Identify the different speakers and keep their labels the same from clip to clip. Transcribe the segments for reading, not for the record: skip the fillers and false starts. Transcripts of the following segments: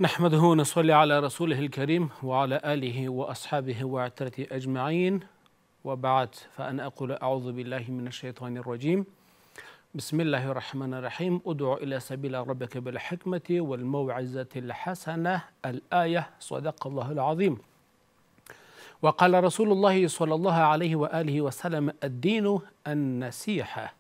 Speaker 1: نحمده ونصلي على رسوله الكريم وعلى آله وأصحابه وعترته أجمعين، وبعد، فأنا أقول أعوذ بالله من الشيطان الرجيم. بسم الله الرحمن الرحيم. ادع إلى سبيل ربك بالحكمة والموعظة الحسنة. الآية. صدق الله العظيم. وقال رسول الله صلى الله عليه وآله وسلم: الدين النصيحة.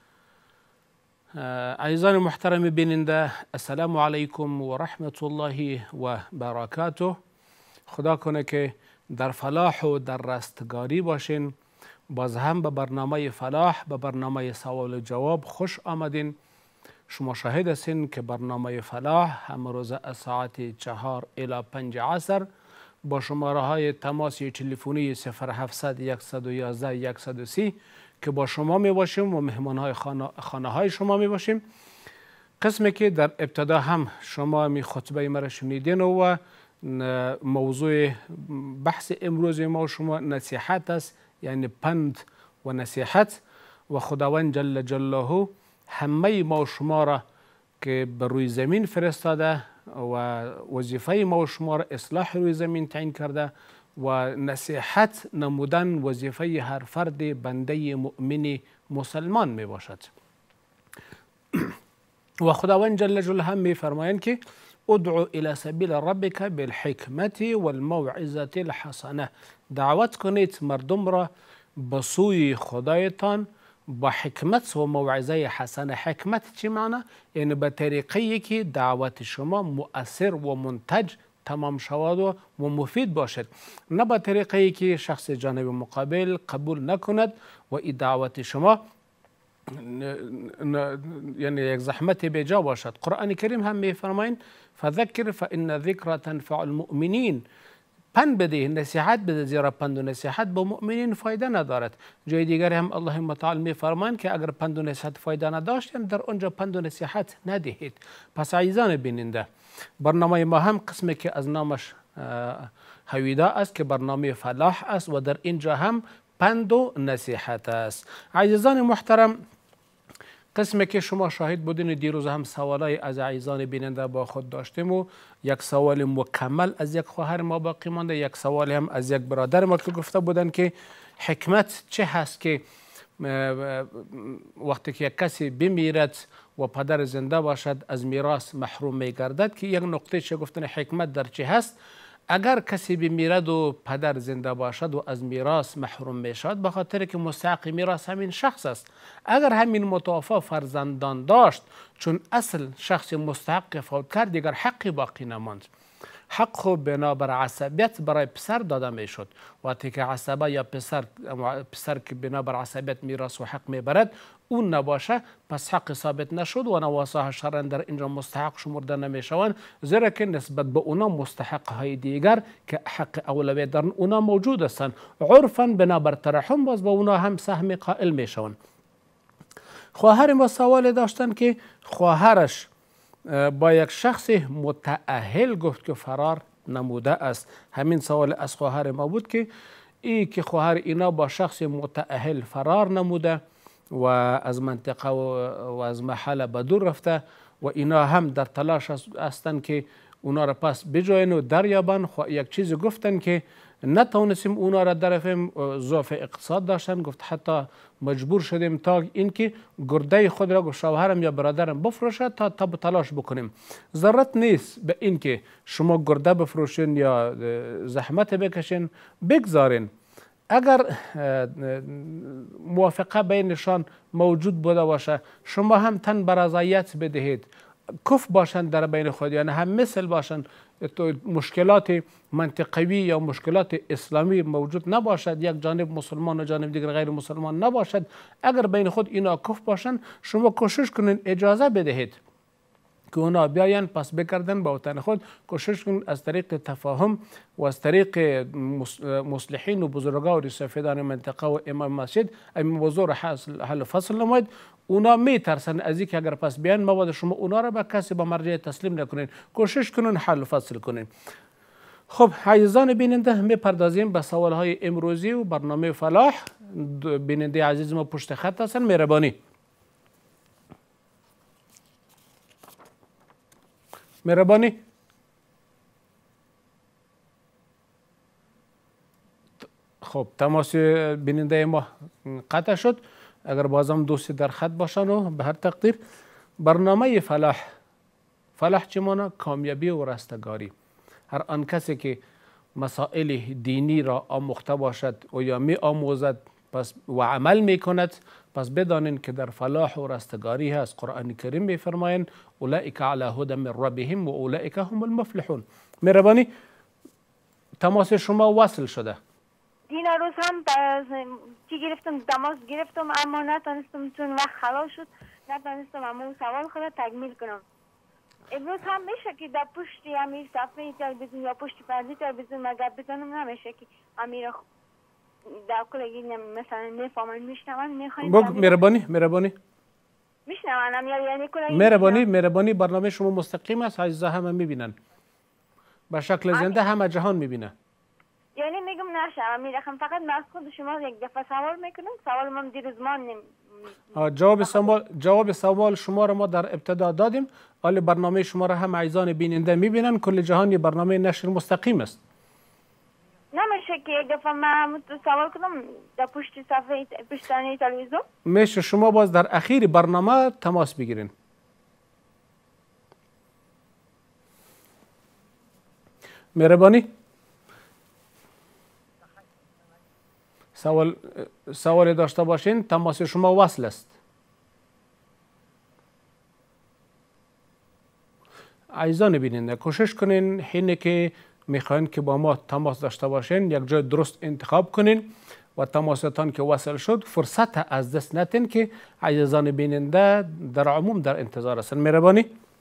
Speaker 1: عزیزان محترم بیننده، السلام علیکم و رحمت الله و برکاته. خدا کنه که در فلاح و در رستگاری باشین. باز هم به برنامه فلاح، به برنامه سوال و جواب خوش آمدین. شما شاهد هستین که برنامه فلاح هم روز از ساعت 4 الی 5 عصر با شماره های تماسی تلفنی 0700 111 130 که با شما می باشیم و مهمان های خانه های شما می باشیم. قسمی که در ابتدا هم شما می خطبه مرا شنیدین و موضوع بحث امروز ما و شما نصیحت است، یعنی پند و نصیحت. و خداوند جل جلاله همه ما و شما را که بر روی زمین فرستاده و وظیفه ما و شما را اصلاح روی زمین تعیین کرده و نصیحت نمودن وظیفه هر فرد بنده مؤمن مسلمان می باشد. و خداوند جل جلاله می فرمایند که ادعو الى سبیل ربک بالحکمت والموعظة الحسنه. دعوت کنید مردم را به سوی خدایتان با حکمت و موعظه حسنه. حکمت چی معنی؟ یعنی به طریقی که دعوت شما مؤثر و منتج تمام شود و مفید باشد، نه به طریقی که شخص جانب مقابل قبول نکند و این دعوت شما یعنی یک زحمت بیجا باشد. قرآن کریم هم میفرمایند فذکر فان ذکر تنفع المؤمنین. پند بده، نصیحت بده، زیرا پند و نصیحت به مؤمنین فایده ندارد. جای دیگر هم الله متعال میفرمایند که اگر پند و نصیحت فایده نداشت در آنجا پند و نصیحت ندهید. پس عزیزان بیننده، برنامه ما هم قسمی که از نامش هویدا است که برنامه فلاح است و در اینجا هم پند و نصیحت است. عزیزان محترم، قسمی که شما شاهد بودین دیروز هم سوالای از عزیزان بیننده با خود داشتیم و یک سوال مکمل از یک خواهر ما باقی مانده، یک سوال هم از یک برادر ما که گفته بودن که حکمت چه هست که وقتی که یک کسی بمیرد و پدر زنده باشد از میراث محروم می گردد، که یک نقطه چه گفتن حکمت در چه هست. اگر کسی بمیرد و پدر زنده باشد و از میراث محروم می شود، به خاطر که مستحق میراث همین شخص است. اگر همین متوفا فرزندان داشت، چون اصل شخص مستحق فوت کرد دیگر حقی باقی نماند. حق خو بنابر عصبیت برای پسر داده می شد. وقتی که عصبه یا پسر که بنابر عصبیت میراث و حق می برد اون نباشه، پس حق ثابت نشد و نواسه شرعا در اینجا مستحق شمرده نمی شوند، زیرا که نسبت به اونا مستحق های دیگر که حق اولویت در اونا موجود هستند، عرفا بنابر ترحم باز به اونا هم سهم قائل می شوند. خواهر ما سوال داشتن که خواهرش با یک شخص متأهل گفت که فرار نموده است. همین سوال از خواهر ما بود که که خواهر اینا با شخص متأهل فرار نموده و از منطقه و از محل به دور رفته و اینا هم در تلاش هستند که اونا را پس بجوین و دریابن. یک چیز گفتن که نتونستیم اونا را درفیم، ضعف اقتصاد داشتن، گفت حتی مجبور شدیم تا اینکه گرده خود را شوهرم یا برادرم بفروشه تا تلاش بکنیم. ضرورت نیست به اینکه شما گرده بفروشین یا زحمت بکشین، بگذارین. اگر موافقه بینشان موجود بوده باشه، شما هم تن به رضایت بدهید، کف باشند در بین خود، یعنی هم مثل باشند، مشکلات منطقوی یا مشکلات اسلامی موجود نباشد، یک جانب مسلمان و جانب دیگر غیر مسلمان نباشد. اگر بین خود اینا کف باشند، شما کوشش کنین اجازه بدهید که اونا بیاین پس بکردن با وطن خود. کوشش کن از طریق تفاهم و از طریق مصلحین و بزرگان و سفیدان منطقه و امام مسجد این موضوع را حل فصل نماید. اونا می ترسن از اینکه اگر پس بیان مواد شما اونا را به کسی با مرجع تسلیم نکنین، کوشش کنین حل فصل کنین. خب عزیزان بیننده، می پردازیم به سوال های امروزی و برنامه فلاح. بیننده عزیز ما پشت خط هستن، مهربانی. مهربانی. خب تماس بیننده ما قطع شد. اگر بازم دوستی در خط باشن و به هر تقدیر برنامه فلاح چه مانا؟ کامیابی و رستگاری. هر آن کسی که مسائل دینی را آموخته باشد و یا می آموزد پس و عمل می کند، پس بدانین که در فلاح و رستگاری هست. قرآن کریم می فرماین اولئک علی هدی من ربهم و اولئک هم المفلحون. مهربانی تماس شما وصل شده.
Speaker 2: این روز هم چی گرفتم، تماس گرفتم اما نتونستم چون وقت خلاص شد نتونستم اما سوال خود تکمیل کنم. امروز هم میشه که در پشت امیر صفحه تلویزیون یا پشت پرده تلویزیون مگر بزنم؟ نمیشه که امیر در کل مثلا نفهمن میشنون میخواین
Speaker 1: بگو مهربانی
Speaker 2: میشنونم یعنی کل
Speaker 1: مهربانی برنامه شما مستقیم است، عزیزا همه میبینن به شکل زنده، همه جهان میبینه.
Speaker 2: یعنی میگم نشم میرخم فقط من از خود شما یک دفعه سوال میکنم. سوال من دیروز
Speaker 1: جواب سوال شما را ما در ابتدا دادیم. حال برنامه شما را هم عزیزان بیننده میبینن. کل جهان برنامه نشر مستقیم است.
Speaker 2: نمیشه که یک دفعه من سوال کنم در پشت صفحه پشتانه تلویزیون؟
Speaker 1: میشه شما باز در اخیر برنامه تماس بگیرین. مهربانی سوال داشته باشین، تماس شما وصل است. عزیزان بیننده کوشش کنین حینی که میخواین که با ما تماس داشته باشین یک جای درست انتخاب کنین و تماستان که وصل شد فرصت از دست ندین که عزیزان بیننده در عموم در انتظار هستن. مهربانی.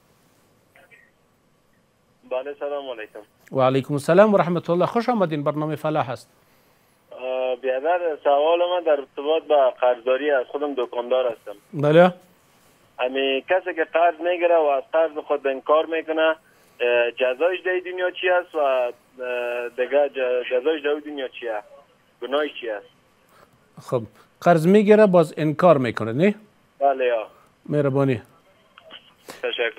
Speaker 3: بله سلام علیکم.
Speaker 1: و علیکم السلام و رحمت الله. خوش آمدین. برنامه فلاح است.
Speaker 3: بیادر سوال من در ارتباط با قرضداری از خودم دکاندار هستم.
Speaker 1: بله.
Speaker 3: امی کسی که قرض میگیره و از قرض خود انکار میکنه جزایش در دنیا چی است و دیگه جزایش در دنیا چی است؟ گناهش چی است؟
Speaker 1: خب قرض میگیره باز انکار میکنه نه؟
Speaker 3: بله یا.
Speaker 1: مهربانی.
Speaker 3: تشکر.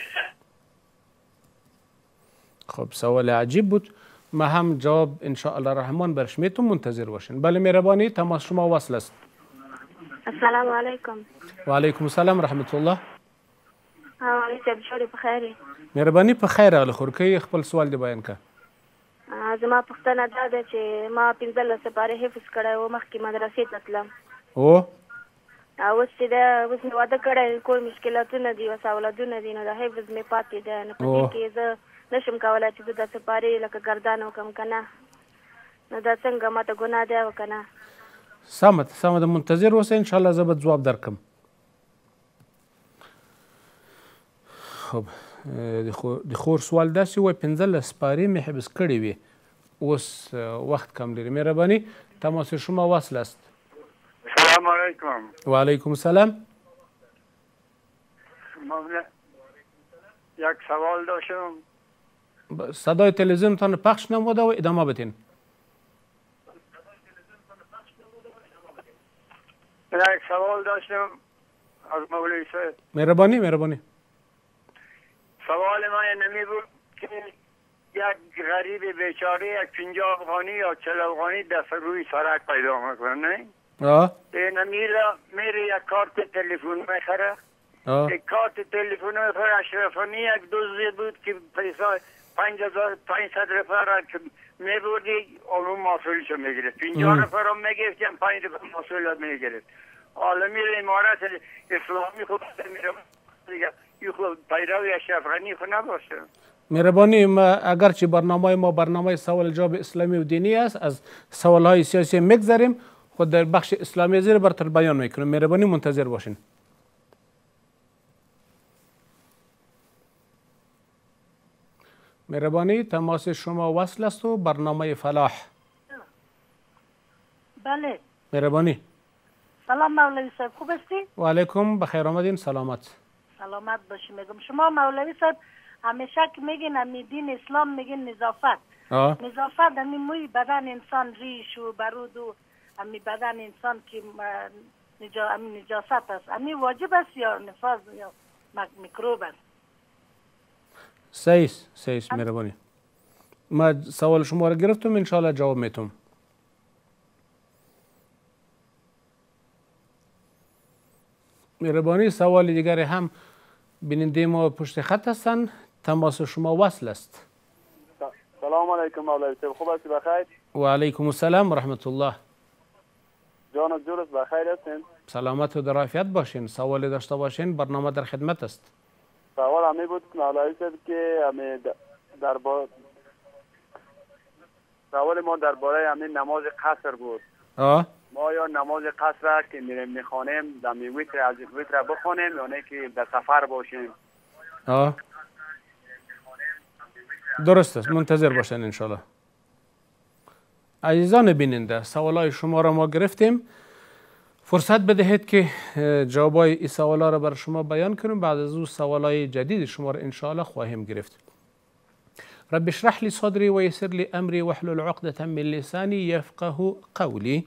Speaker 1: خب سوال عجیب بود. ما هم جواب ان شاء الله الرحمن برش میتون منتظر باشین. بله مهربانی تماس شما وصل است.
Speaker 2: السلام علیکم.
Speaker 1: و علیکم السلام رحمت الله.
Speaker 2: بشوری بخیری.
Speaker 1: مهربانی په خیر حال خورکی خپل سوال دی بیان کا.
Speaker 2: زما پوښتنه دا ده چې ما 15 سپاره حفظ کړی و مخکې مدرسې ته تلم.
Speaker 1: اوس
Speaker 2: چې دا اوس مې واده کړی کور مشکلاتونه دي اوس اولادونه دي نو د حفظ مې پاتې ده نو په دې کې زه نشم کولی چې د سپارې لکه ګردان وکړم که نه نو دا څنګه ماته ګناه دی او که نه؟
Speaker 1: سمه ده منتظر اوسئ ان شاء الله زه به ځواب درکړم. خب د خور سوال داسې وای 15 سپارې مې حفظ کړې وي اوس وخت کم لري. مهربانی تماس شما وصل است.
Speaker 4: سلام علیکم.
Speaker 1: و علیکم السلام.
Speaker 4: یک سوال داشتم.
Speaker 1: صدای تلویزیونتان پخش نموده و ادامه بدین.
Speaker 4: یک سوال داشتم از مولوی صاحب.
Speaker 1: مهربانی.
Speaker 4: سوال من نمی بود که یک غریب بیچاره یک 50 افغانی یا 40 افغانی دست روی سرک پیدا میکنه نه؟ میره یک کارت تلفن میخره. یک کارت تلفن میخره اشرفانی یک دوزی بود که پیسا 5500 نفر را که میبردی اون مسئولیتو میگیره. 50 نفر را میگرفتیم 5 نفر مسئولیت میگیره. حالا میره امارت اسلامی خود میره دیگه این خود پیروی اشرف غنی خود نباشه.
Speaker 1: مهربانی اگرچه برنامه ما برنامه سوال جواب اسلامی و دینی است از سوال های سیاسی میگذریم خود در بخش اسلامی زیر برتر بیان میکنیم. مهربانی منتظر باشین. مهربانی تماس شما وصل است و برنامه فلاح.
Speaker 5: بله.
Speaker 1: مهربانی.
Speaker 5: سلام مولوی صاحب خوب هستی؟
Speaker 1: و علیکم بخیر آمدین. سلامت
Speaker 5: باشی. میگم شما مولوی صاحب همیشه که میگین امی دین اسلام میگین نظافت. نظافت امی موی بدن انسان ریش و برود و امی بدن انسان که امی نجاست است. امی واجب است یا نفاذ یا میکروب است؟
Speaker 1: صحیح مهربانی. ما سوال شما را گرفتم ان شاء الله جواب میتونم. مهربانی. سوال دیگری هم بیننده ما پشت خط هستند. تماس شما وصل است.
Speaker 3: سلام علیکم مولوی صاحب، خوب هستی؟ بخیر.
Speaker 1: و علیکم السلام و رحمت الله.
Speaker 3: جان جورس بخیر هستین؟
Speaker 1: سلامت و در عافیت باشین. سوالی داشته باشین، برنامه در خدمت است.
Speaker 3: سوال همی بود مولوی صاحب که همی سوال ما درباره همین نماز قصر بود. ما یا نماز قصر که میریم میخوانیم در ویتر از ویتر بخوانیم یا نه که در سفر باشیم؟
Speaker 1: درست است، منتظر باشین انشالله. عزیزان بیننده، سوالای شما را ما گرفتیم. فرصت بدهید که جوابای این سوالا را بر شما بیان کنیم. بعد از او سوالای جدید شما را انشالله خواهیم گرفت. رب اشرح لي صدري ويسر لي امري واحلل عقدة من لساني يفقه قولي.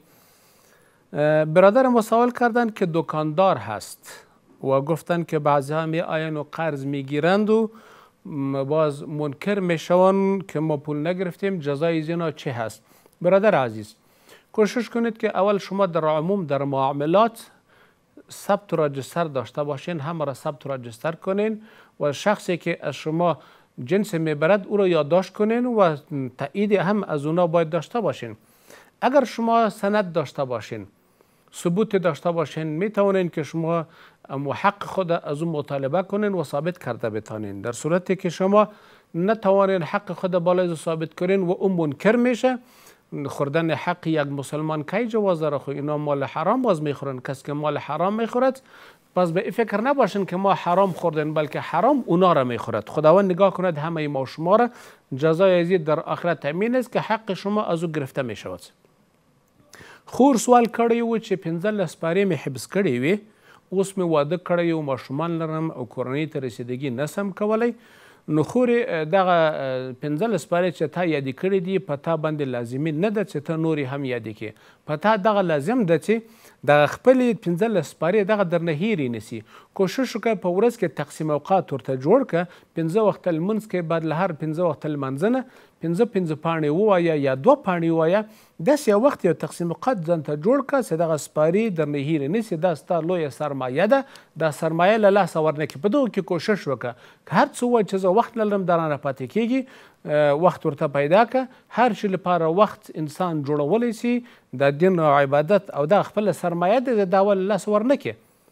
Speaker 1: برادر ما سوال کردند که دکاندار هست و گفتند که بعضی ها می آیند و قرض میگیرند و باز منکر میشوند که ما پول نگرفتیم، جزای زینا چه هست؟ برادر عزیز، کوشش کنید که اول شما در عموم در معاملات ثبت و راجستر داشته باشین، همه را ثبت و راجستر کنین و شخصی که از شما جنس میبرد او را یادداشت کنین و تایید هم از اونا باید داشته باشین. اگر شما سند داشته باشین، ثبوت داشته باشین، میتوانین که شما حق خود از اون مطالبه کنین و ثابت کرده بتانین. در صورتی که شما نتوانین حق خود بالای ثابت کنین و اون منکر میشه، خوردن حق یک مسلمان کی جواز داره؟ خو اینا مال حرام باز میخورن. کسی که مال حرام میخورد پس به این فکر نباشین که ما حرام خوردن، بلکه حرام اونا را میخورد. خداوند نگاه کند همه ما شما را، جزای ازید در آخرت تامین است که حق شما از او گرفته میشود. خور سوال کړی و چې 15 سپارې مې حبس کړی وي، اوس مې واده کړی و، ماشومان لرم او کورنۍ ته رسیدګي نسم کولی. نو خورې دغه 15 سپارې چې تا یادې کړي دي په تا باندې لازمي نه ده چې ته نورې هم یادې کړې. په تا دغه لازم ده چې دغه خپلې 15 سپارې دغه درنه هېرې نسي. کوشش وکړه په ورځ کې تقسیم اوقات ورته جوړ کړه. 15 وخته لمونځ کې بعد له هر 15 وخته لمانځه نه 15 پاڼې ووایه یا 2 پاڼې ووایه. داسې یو وخت یو تقسیم اوقات ځان ته جوړ کړه چې دغه سپارې درنه هېرې نسي. دا ستا لویه سرمایه ده، دا سرمایه له لاسه ورنکړي. په دغو کې کوشش وکړه که هر څه ووایي چې زه وخت نه لرم درانه پاتې کېږي، وخت ورته پیدا کړه. هر شي لپاره وخت انسان جوړولی سي. د دین او عبادت او دا خپل سرمایه ده، دا ول لاس ورنکړي.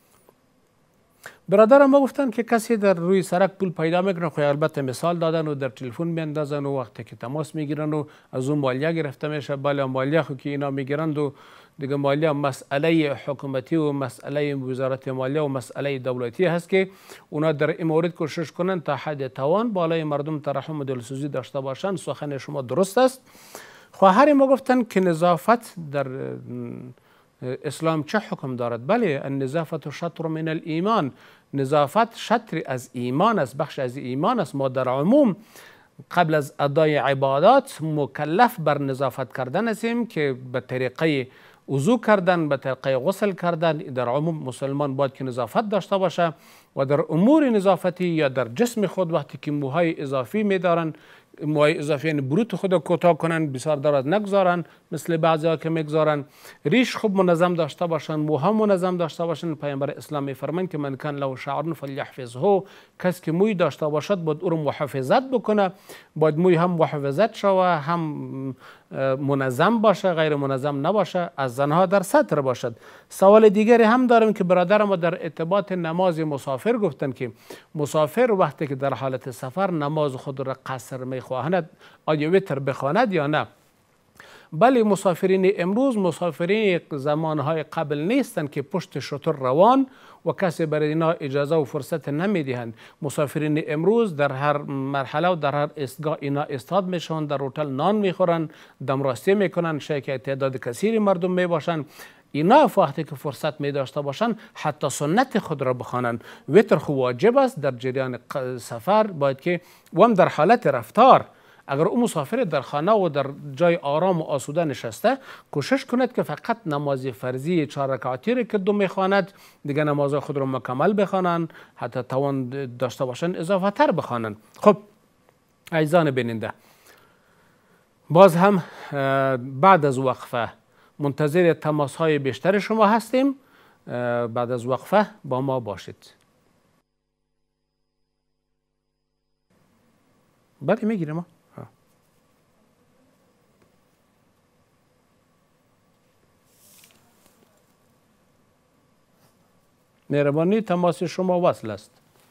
Speaker 1: برادرم ما گفتن که کسی در روی سرک پول پیدا میکنه، خو البته مثال دادن و در تلفن میاندازن و وقتی که تماس میگیرن و از اون مالیه گرفته میشه. بله مالیه خو که اینا میگیرند و دیگه مالیه مسئله حکومتی و مسئله وزارت مالیه و مسئله دولتی هست که اونا در این مورد کوشش کنن تا حد توان بالای مردم ترحم و دلسوزی داشته باشن. سخن شما درست است. خواهر ما گفتن که نظافت در اسلام چه حکم دارد؟ بله، النظافت شطر من الایمان. نظافت شطر از ایمان است، بخش از ایمان است. ما در عموم قبل از ادای عبادات مکلف بر نظافت کردن هستیم که به طریقه وضو کردن، به طریقه غسل کردن. در عموم مسلمان باید که نظافت داشته باشه و در امور نظافتی یا در جسم خود وقتی که موهای اضافی میدارن، موهای اضافی یعنی بروت خود کوتاه کنن، بسیار دراز نگذارن مثل بعضی ها که میگذارن. ریش خوب منظم داشته باشن، موها منظم داشته باشن. پیامبر اسلام میفرمایند که من کان له شعر فلیحفظه. کسی که موی داشته باشد باید او رو محافظت بکنه، باید موی هم محافظت شوه، هم منظم باشه، غیر منظم نباشه، از زنها در سطر باشد. سوال دیگری هم دارم که برادر ما در ارتباط نماز مسافر گفتن که مسافر وقتی که در حالت سفر نماز خود را قصر میخواهد آیا وتر بخواند یا نه؟ بله، مسافرین امروز مسافرین زمانهای قبل نیستند که پشت شتر روان و کسی برای اینا اجازه و فرصت نمیدهند. مسافرین امروز در هر مرحله و در هر ایستگاه اینا استاد میشوند، در هتل نان میخورن، دمراستی میکنن، شاید که تعداد کثیری مردم میباشند. اینا وقتی که فرصت می داشته باشند حتی سنت خود را بخوانند. وتر خو واجب است در جریان سفر، باید که وام در حالت رفتار اگر او مسافر در خانه و در جای آرام و آسوده نشسته کوشش کند که فقط نماز فرضی 4 رکعاتی را که دو میخواند دیگه نماز خود را مکمل بخوانند، حتی توان داشته باشند اضافه تر بخوانند. خب عزیزان بیننده، باز هم بعد از وقفه منتظر تماس های بیشتر شما هستیم. بعد از وقفه با ما باشید. بله میگیریم ما. مهربانی تماس شما وصل است.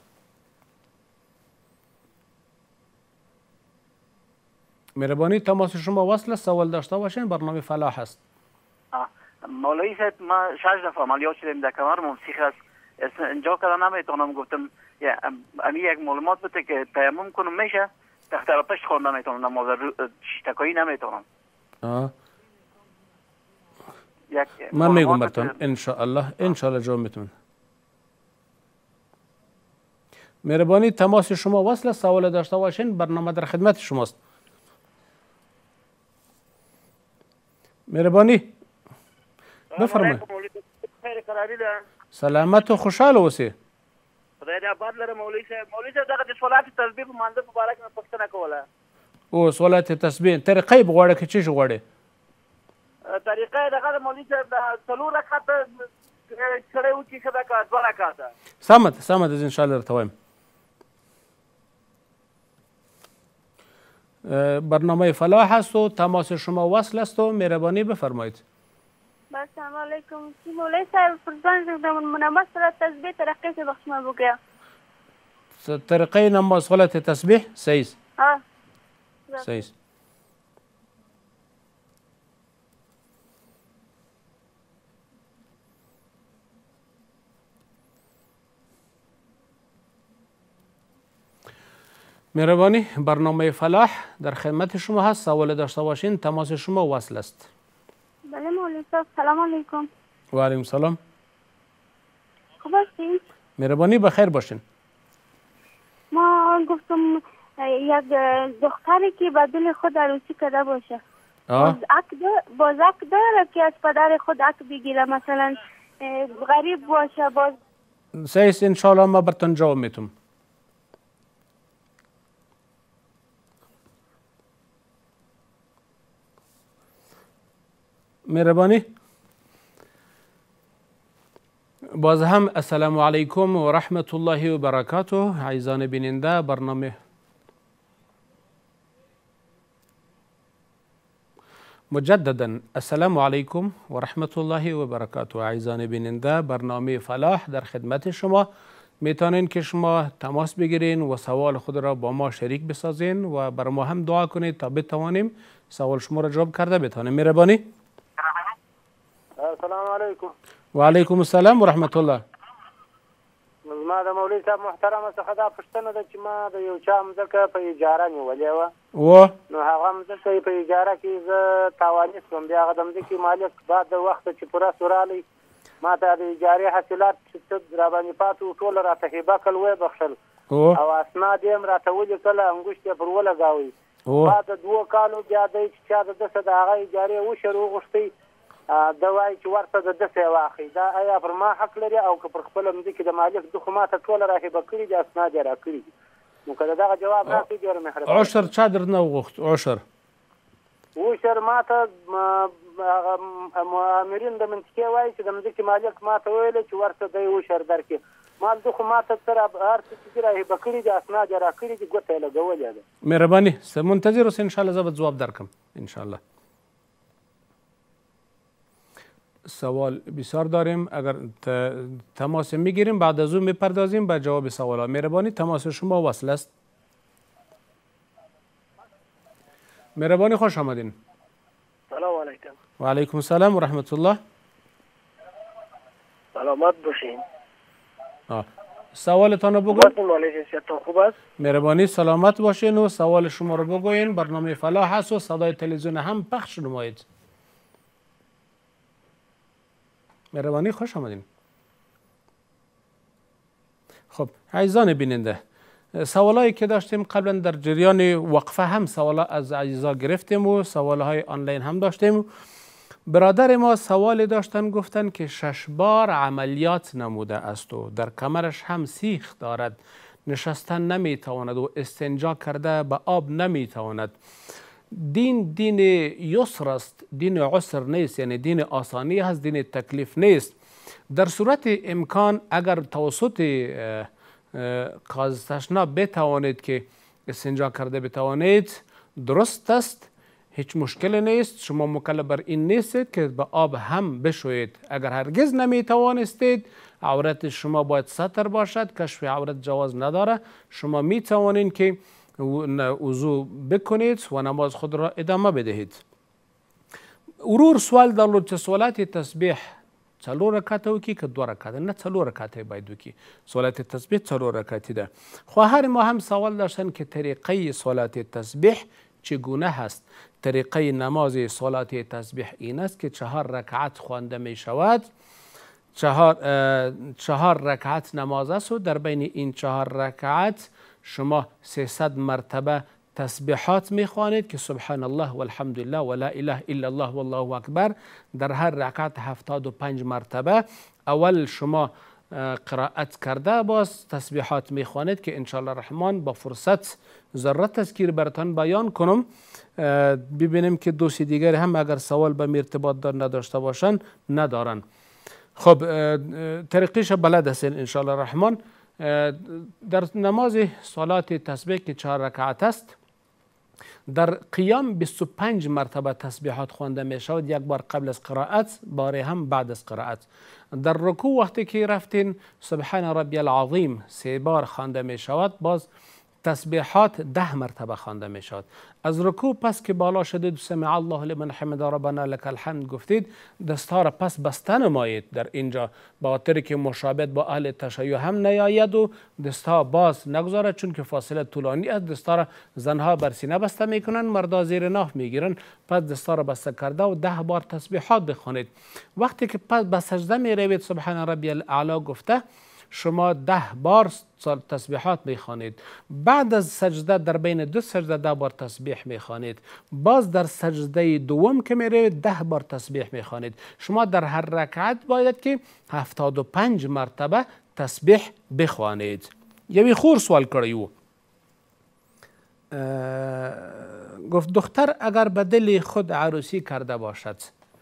Speaker 1: مهربانی تماس شما وصل است. سوال داشته باشین. برنامه فلاح است.
Speaker 6: مولوی صاحب ما 6 دفعه عملیات شدیم در کمر ممسیخ است. اینجا که نمیتونم گفتم امی یک معلومات بده که تیمم کنم میشه. تختر پشت خونده نمیتونم. نماز شتکایی نمیتونم.
Speaker 1: من میگم براتون ان شاء الله جواب میتونم. مهربانی تماس شما وصل است. سوال داشته باشین. برنامه در خدمت شماست. مهربانی بفرمایید. سلامت و خوشحال اوسئ.
Speaker 6: خدای دې آباد لره مولوي صاحب. مولوي صاحب دغه د صلات تسبیح په مانځه مبارک نه پوښتنه کوله.
Speaker 1: او صلات تسبیح طریقې بغواړه کې څه غواړي؟
Speaker 6: طریقې دغه مولوي صاحب د 4 رکعات سره و چې صدقه 2 رکعات.
Speaker 1: سمت ان شاء الله ارتوایم. برنامه فلاح است و تماس شما وصل است و مهربانی بفرمایید.
Speaker 2: السلام علیکم. مولوی صاحب فرزند د منامه صلات تسبیح طریقې څه بخښ ما وکړه.
Speaker 1: طریقې نماز صلات تسبیح صحیح. صحیح. مهربانی برنامه فلاح در خدمت شما هست. سوال داشته باشین. تماس شما وصل است.
Speaker 2: بله مولوی صاحب. سلام علیکم.
Speaker 1: و علیکم سلام.
Speaker 2: خوب هستین؟
Speaker 1: مهربانی بخیر باشین.
Speaker 2: ما گفتم یک دختری که به دل خود عروسی کرده باشه باز حق داره که از پدر خود حق بگیره، مثلا غریب باشه باز
Speaker 1: صحیح. انشاءالله ما براتون جواب میتونم. مهربانی باز هم السلام علیکم و رحمت الله و برکاته. عزیزان بیننده برنامه مجددا السلام علیکم و رحمت الله و برکاته. عزیزان بیننده برنامه فلاح در خدمت شما. میتونین که شما تماس بگیرین و سوال خود را با ما شریک بسازین و بر ما هم دعا کنید تا بتوانیم سوال شما را جواب کرده بتانیم. مهربانی.
Speaker 7: السلام علیکم.
Speaker 1: و علیکم السلام و رحمت الله.
Speaker 7: ما د مولوی صاحب محترم څخه دا پوښتنه ده چې ما د یو چا مځکه په اجاره نیولې وه، نو هغه مځکه یې په اجاره کې زه تاواني شوم. بیا هغه د مځکې مالک بعد د وخته چې پوره سو رالی ما ته د اجارې حاصلات چې څه راباندې پاتې وو ټول راته هبه کړل، ویې بخښل او اسناد یې هم راته ولیکل، انګوشت یې پر ولګاوی. بعد د 2 کالو بیا دی چې چا د ده څه د هغه اجارې وشر وغوښتی، دا وایي چې ورته د ده څه یې واخلي. دا آیا پر ما حق لري او که پر خپله مځکې د مالک ده خو ما ته ټوله راهبه کړي دي، اسناد یې راکړي دي. نو که د دغه جواب راکړي ډېره مهرباني.
Speaker 1: عشر چا درنه وغوښت؟ عشر
Speaker 7: ما ته مامورین د منطقې وایي چې د مځکې مالک ما ته ویلې چې ورته دی عشر درکړي. مال ده خو ما ته څه هر څه چې دي راهبه کړي دي، اسناد یې راکړي دي، ګوته یې لګولې ده.
Speaker 1: مهرباني منتظر اوسئ، انشاءالله زه به ځواب درکړم انشاءالله. سوال بسیار داریم، اگر تماس میگیریم بعد از اون میپردازیم به جواب سوالات. مهربانی تماس شما وصل است. مهربانی خوش آمدین.
Speaker 8: سلام علیکم.
Speaker 1: و علیکم السلام و رحمت الله.
Speaker 8: سلامت باشین.
Speaker 1: سوالتان رو بگوین.
Speaker 8: خوب است.
Speaker 1: مهربانی سلامت باشین و سوال شما رو بگوین. برنامه فلاح هست و صدای تلویزیون هم پخش نمایید. مهربانی خوش آمدین. خب عزیزان بیننده، سوالایی که داشتیم قبلا در جریان وقفه هم سوالا از عزیزا گرفتیم و سوالهای آنلاین هم داشتیم. برادر ما سوالی داشتن، گفتن که 6 بار عملیات نموده است و در کمرش هم سیخ دارد، نشستن نمیتواند و استنجا کرده به آب نمیتواند. دین یسر است، دین عسر نیست، یعنی دین آسانی هست، دین تکلیف نیست. در صورت امکان اگر توسط قاضی تشناب بتوانید که استنجا کرده بتوانید درست است، هیچ مشکل نیست. شما مکلف بر این نیستید که به آب هم بشویید. اگر هرگز نمی توانستید، عورت شما باید ستر باشد، کشف عورت جواز نداره. شما می توانید که وضو بکنید و نماز خود را ادامه بدهید. ورور سوال درلود چې صلات تسبیح 4 رکعته وکړي که 2 رکعته؟ نه 4 رکعته باید وکړي. صلات تسبیح 4 رکعتی ده. خواهر ما هم سوال داشتن که طریقه صلات تسبیح چگونه هست؟ طریقه نماز صلات تسبیح این است که 4 رکعت خوانده می شود. 4 رکعت نماز است و در بین این 4 رکعت شما 300 مرتبه تسبیحات میخوانید که سبحان الله والحمد لله ولا اله الا الله والله اکبر. در هر رکعت 75 مرتبه اول شما قرائت کرده باز تسبیحات میخوانید که انشاءالله الرحمن با فرصت ذره تذکیر براتان بیان کنم. ببینیم که دوستی دیگر هم اگر سوال به ارتباط نداشته باشن ندارن. خب طریقش بلد هستین انشاءالله الرحمن. در نماز صلات تسبیح که 4 رکعت است، در قیام 25 مرتبه تسبیحات خوانده می شود، 1 بار قبل از قرائت، بار هم بعد از قرائت. در رکوع وقتی که رفتین سبحان ربی العظیم 3 بار خوانده می شود، باز تسبیحات 10 مرتبه خوانده می شود. از رکوع پس که بالا شدید سمع الله لمن حمده ربنا لك الحمد گفتید، دستا را پس بسته نمایید در اینجا، با خاطر که مشابهت با اهل تشیع هم نیاید و دستا باز نگذارد، چون که فاصله طولانی است. دستا را زنها بر سینه بسته میکنن، مردا زیر ناف میگیرن. پس دستا را بسته کرده و 10 بار تسبیحات بخوانید. وقتی که پس به سجده می روید سبحان ربی الاعلی گفته، شما 10 بار تسبیحات میخوانید. بعد از سجده در بین 2 سجده 10 بار تسبیح میخوانید. باز در سجده دوم که میروید 10 بار تسبیح میخوانید. شما در هر رکعت باید که 75 مرتبه تسبیح بخوانید. یوی خور سوال کردیو، گفت دختر اگر به دل خود عروسی کرده باشد،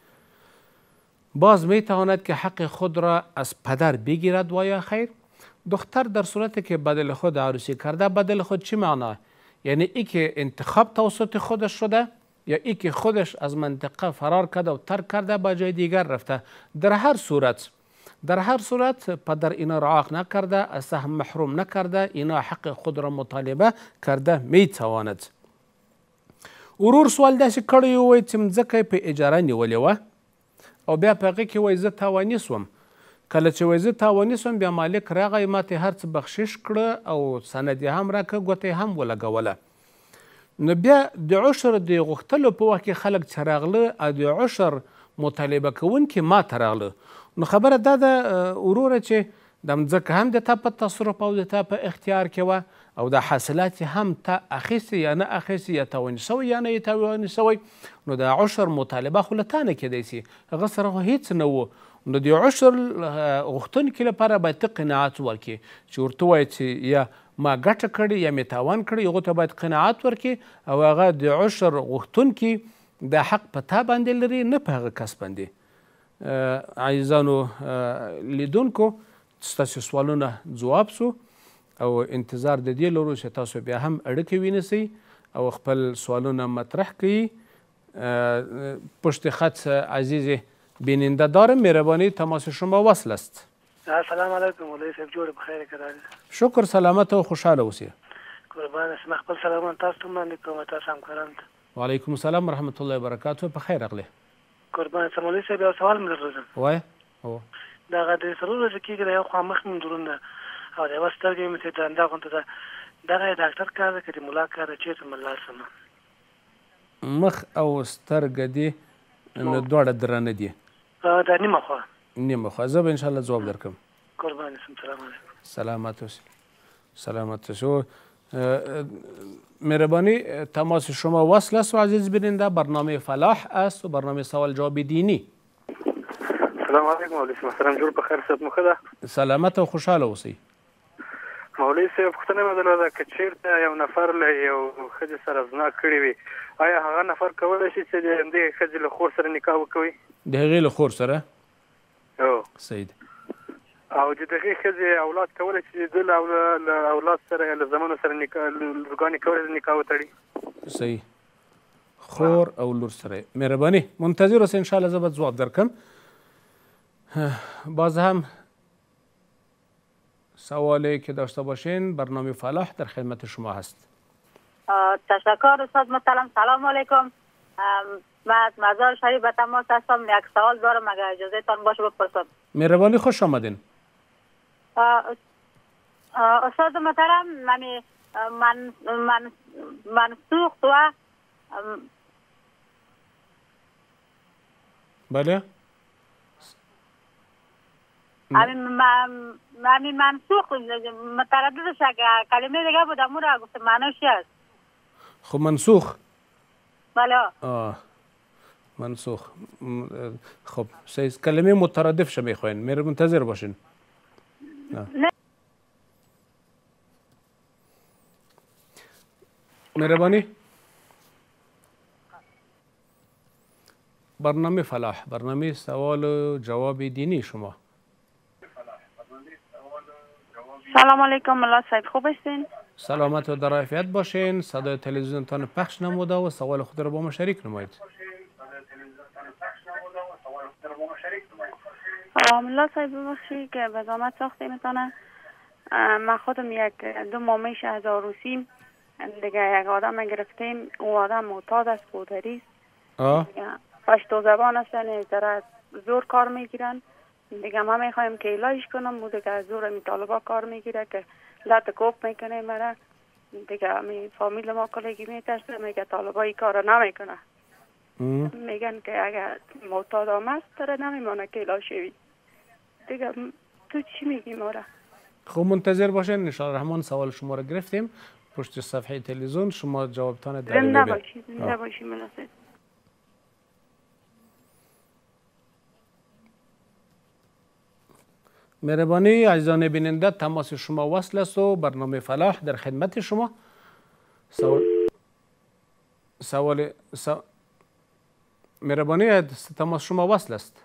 Speaker 1: باز می تواند که حق خود را از پدر بگیرد و یا خیر؟ دختر در صورتی که بدل خود عروسی کرده، بدل خود چی معنی؟ یعنی ای که انتخاب توسط خودش شده یا ای که خودش از منطقه فرار کرده و ترک کرده با جای دیگر رفته؟ در هر صورت پدر اینا را عاق نکرده، از سهم محروم نکرده، اینا حق خود را مطالبه کرده می تواند. ورور سوال داسې کړی وای چې مځکه په اجاره نیولې وه او بیا په هغې کې وایي زه تاواني سوم. کله چې وایي زه تاواني سوم، بیا مالک راغی ماته هر څه بخشش کړه او سند یې هم راکړه، ګوته یې هم ولګوله. نو بیا د عشر د غوښتلو په وخت کې خلک چې راغله او د عشر مطالبه کوونکي ما ته راغله، نو خبره دا ده وروره چې د مځکه هم د تا په تصرف او د تا په اختیار کې وه او د حاصلات هم تا اخیستې یا نه اخیستې، یا تاواني شوی یا نه یې تاواني شوی، نو د عشر مطالبه خو له تا نه کیدی سي. هغه سره خو هیڅ نه و. نو د عشر غوښتونکي لپاره باید ته قناعت ورکړې چې ورته ووایې چې یا ما ګټه کړې یا مې تاوان کړی، هغو ته باید قناعت ورکړي او هغه د عشر غوښتونکي د حق په تا باندې لري، نه په هغه کس باندې. عزیزانو لیدونکو، ستاسو سوالونه ځواب سو او انتظار د دې لرو چې تاسو بیا هم اړیکې ونیسئ او خپل سوالونه مطرح کړئ. پشت خط عزیز بیننده دارم، مهربانی تماس شما وصل است.
Speaker 8: السلام علیکم مولوی صاحب، جوړ بخیر قرار.
Speaker 1: شکر، سلامت او خوشحاله اوسئ.
Speaker 8: قربان اسم خپل سلامونه تاسو ته باندې کوم، تاسو همکاران ته.
Speaker 1: وعلیکم السلام ورحمت الله وبرکاته. په خیر راغلی.
Speaker 8: قربان مولوی صاحب، یو سوال مې درلود.
Speaker 1: وای او
Speaker 8: دغه د سرور ورځې کېږي د یو خوا مخ مې درونه او د یوه سترګې مې چې دنده غونته ده، دغه یې ډاکټر کار ده که د ملا کار ده، چېرته مې لاړ شم؟
Speaker 1: مخ او سترګه دي نو دواړه درانه دي؟
Speaker 8: دا نیمه خوا.
Speaker 1: نیمه خوا. زه به انشاءالله ځواب درکړم.
Speaker 8: قربان اسم. سلام علیکم.
Speaker 1: سلامت اوسئ. سلامت اوسئ. مهربانی تماس شما وصل است و عزیز بیننده، برنامه فلاح است و برنامه سوال جواب دینی.
Speaker 9: السلام علیکم مولوی صاحب، محترم جوړ په خیر صاحب مخه ده.
Speaker 1: سلامت او خوشحاله اوسئ.
Speaker 9: مولوی صاحب پوښتنه مې درلوده که چېرته یو نفر له یو ښځې سره زنا کړې وي، آیا هغه نفر کولی شي چې د همدې ښځې له خور سره نکاح وکوي؟
Speaker 1: د هغې له خور سره؟
Speaker 9: هو.
Speaker 1: صحیح ده.
Speaker 9: او چې دغې ښځې اولاد کولی شي د له اولاد سره یا له زامنو سره لورګانې کولی نکاح وتړي.
Speaker 1: صحیح. خور او لور سره. مهربانی منتظر اوسه انشاءالله زه به ځواب درکم. باز هم سوالی که داشته باشین برنامه فلاح در خدمت شما هست.
Speaker 10: تشکر استاد محترم. سلام علیکم. من از مزار شریف به تماس هستم. یک سوال دارم اگر اجازه تان باشه بپرسم.
Speaker 1: مهربانی خوش آمدین.
Speaker 10: استاد محترم منسوخ و
Speaker 1: بله
Speaker 10: همین منسوخ متردد شد که کلمه دیگه بود امون را گفت معنیش چی است؟
Speaker 1: خب منسوخ
Speaker 10: بله
Speaker 1: منسوخ. خب سیز کلمه مترادف شه میخواین میره منتظر باشین. مهربانی برنامه فلاح، برنامه سوال و جواب دینی شما.
Speaker 11: سلام علیکم ملا صاحب، خوب هستین؟
Speaker 1: سلامت و در عافیت باشین. صدای تلویزیونتان پخش نموده و سوال خود را با ما شریک نمایید.
Speaker 11: ملا صاحب ببخشید که به زحمت ساخته میتونه. من خودم دو مامیش از عروسیم دیگه یک آدم گرفتیم. او آدم معتاد است، پودری است، پشتو زبان هستن، در زور کار میگیرن. دیگه ما میخوایم که علاج کنم. او دیگه زور می طالبا کار میگیره که لط کوپ میکنه مرا. دیگه می فامیل ما کلگی میترسه، میگه طالبا این کار نمیکنه. میگن که اگر معتاد آمد داره نمیمانه که علاج شوی. دیگه تو چی میگی مارا؟
Speaker 1: خب منتظر باشین انشاءالله رحمان. سوال شما را گرفتیم پشت صفحه تلویزیون. شما جوابتان در
Speaker 11: زنده باشید. زنده باشید ملا صاحب.
Speaker 1: مهربانی عزیزان بیننده، تماس شما وصل است و برنامه فلاح در خدمت شما. مهربانی تماس شما وصل است.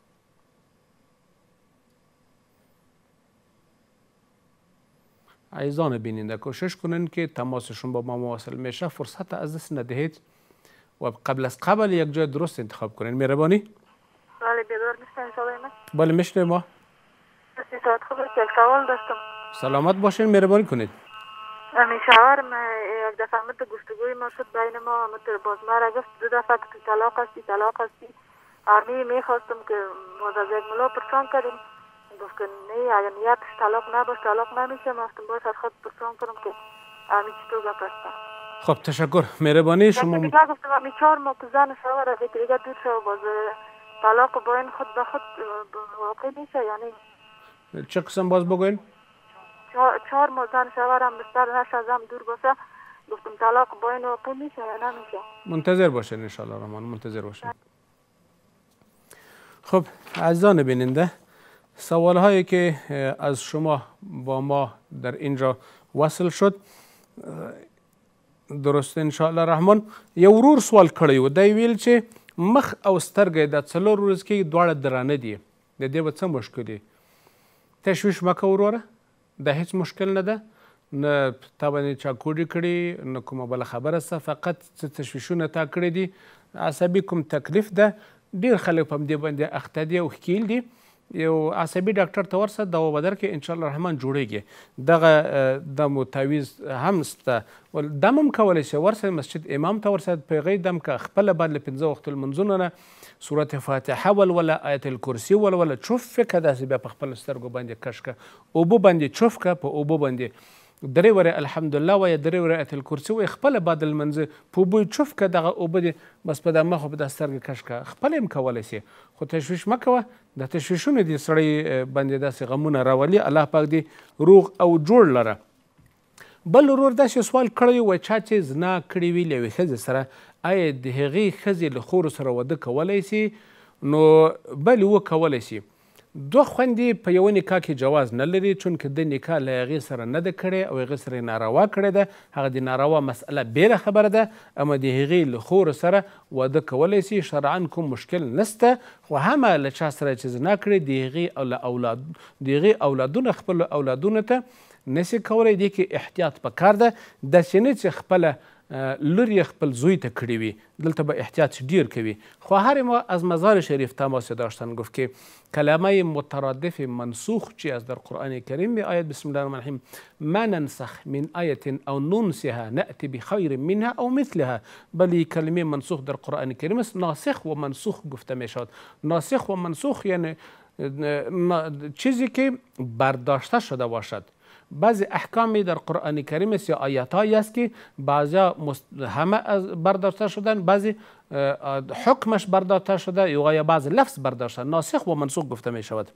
Speaker 1: عزیزان بیننده کوشش کنین که تماسشون با ما مواصل میشه، فرصت از دست ندهید و قبل یک جای درست انتخاب کنین. مهربانی.
Speaker 11: بله بیدار نیستن صدای من؟
Speaker 1: بله میشنویم ما.
Speaker 11: یک سوال داشتم.
Speaker 1: سلامت باشین. مهربانی کنید.
Speaker 11: امی شوهرم یک دفعه مت گفتگوی ما شد بین ما. مت باز مرا گفت دو دفعه که طلاق هستی. آرمی میخواستم که باز از یک ملا پرسان کردیم. گفت که نه اگر نیتش طلاق نباشه طلاق نمیشه. ما گفتم باید از خود پرسان کنم که آرمی چطور گپ است.
Speaker 1: خب تشکر. مهربانی شما.
Speaker 11: دیگه گفتم آرمی 4 ماه که زن شوهر از دیگه دور شد باز طلاق با این خود به خود واقع میشه یعنی
Speaker 1: چه قسم باز بگوین؟
Speaker 11: 4 ماه زن شوهرم بستر نشه ازم دور باشه. گفتم طلاق با این واقع میشه یا نمیشه؟
Speaker 1: منتظر باشین انشاءالله رحمان. منتظر باشین. خب عزیزان بیننده، سوال هایی که از شما با ما در اینجا وصل شد درست انشاءالله رحمان. یو ورور سوال کړی و، دی ویل چې مخ او سترګې د 4 ورځې کې دواړه درانه دي، د دې به څه مشکل دی؟ تشویش مکه وروره، دا هیڅ مشکل نه ده، نه تا باندې چا کوډې کړي نه کومه بله خبره څه، فقط څه تشویشونه تا کړي دي، عصبي کوم تکلیف ده. ډېر خلک په همدې باندې اخته دي او ښکیل دي. یو عصبي ډاکټر ته ورسه دوا به درکړي انشاءالله رحمان جوړیږي. دغه دم تعویض هم شته، دم هم کولی شي ورسه مسجد امام ته ورسه په هغې دم که خپله باید له 5 وختو لمونځونو نه سورت فاتحه ولوله، آیت الکرسي ولوله، چوف که داسې بیا په خپلو سترګو باندې کش که، اوبو باندې چوف که، په اوبو باندې 3 ورې الحمدلله وایه، 3 ورې آیت الکرسي وایه، خپله بعد المنځه په اوبو یې چوف که، دغه اوبه دې بس په دا مخ او په دا سترګې کش که، خپله هم کولی سي. خو تشویش مه کوه، د تشویشونه دې سړی باندې داسې غمونه راولي. الله پاک دې روغ او جوړ لره. بل ورور داسې سوال کړی و، چا چې زنا کړې وي له یوې ښځې سره، آیا د هغې ښځې له خورو سره واده کولی سي؟ نو بلې وکولی سي. دوه خویندې په یوه نکاح کې جواز نه لري چونکې د نکاح له هغې سره نه ده کړې او هغې سره یې ناروا کړې ده. هغه د ناروا مسئله بېله خبره ده، اما د هغې له خور سره واده کولی سي، شرعا کوم مشکل نسته. خو همه له چا سره چې زنا کړې د هغې اولادونه خپلو اولادونو ته نسي کولی. دې کې احتیاط پکار ده، داسې نه چې خپله لور یې خپل زوی ته کړی وي، دلته به احتیاط ډیر کوي. خواهر ما از مزار شریف تماس داشتن، گفت که کلمه مترادف منسوخ چی است در قرآن کریم؟ می آید بسم الله الرحمن الرحیم ما ننسخ من آیت او ننسها نأتی بخیر منها او مثلها. بلی کلمه منسوخ در قرآن کریم است، ناسخ و منسوخ گفته می شود. ناسخ و منسوخ یعنی چیزی که برداشته شده باشد. بعضی احکامی در قرآن کریم است یا آیاتایی است که بعضا همه برداشته شدن، بعضی حکمش برداشته شده یا بعضی لفظ برداشته. ناسخ و منسوخ گفته می شود.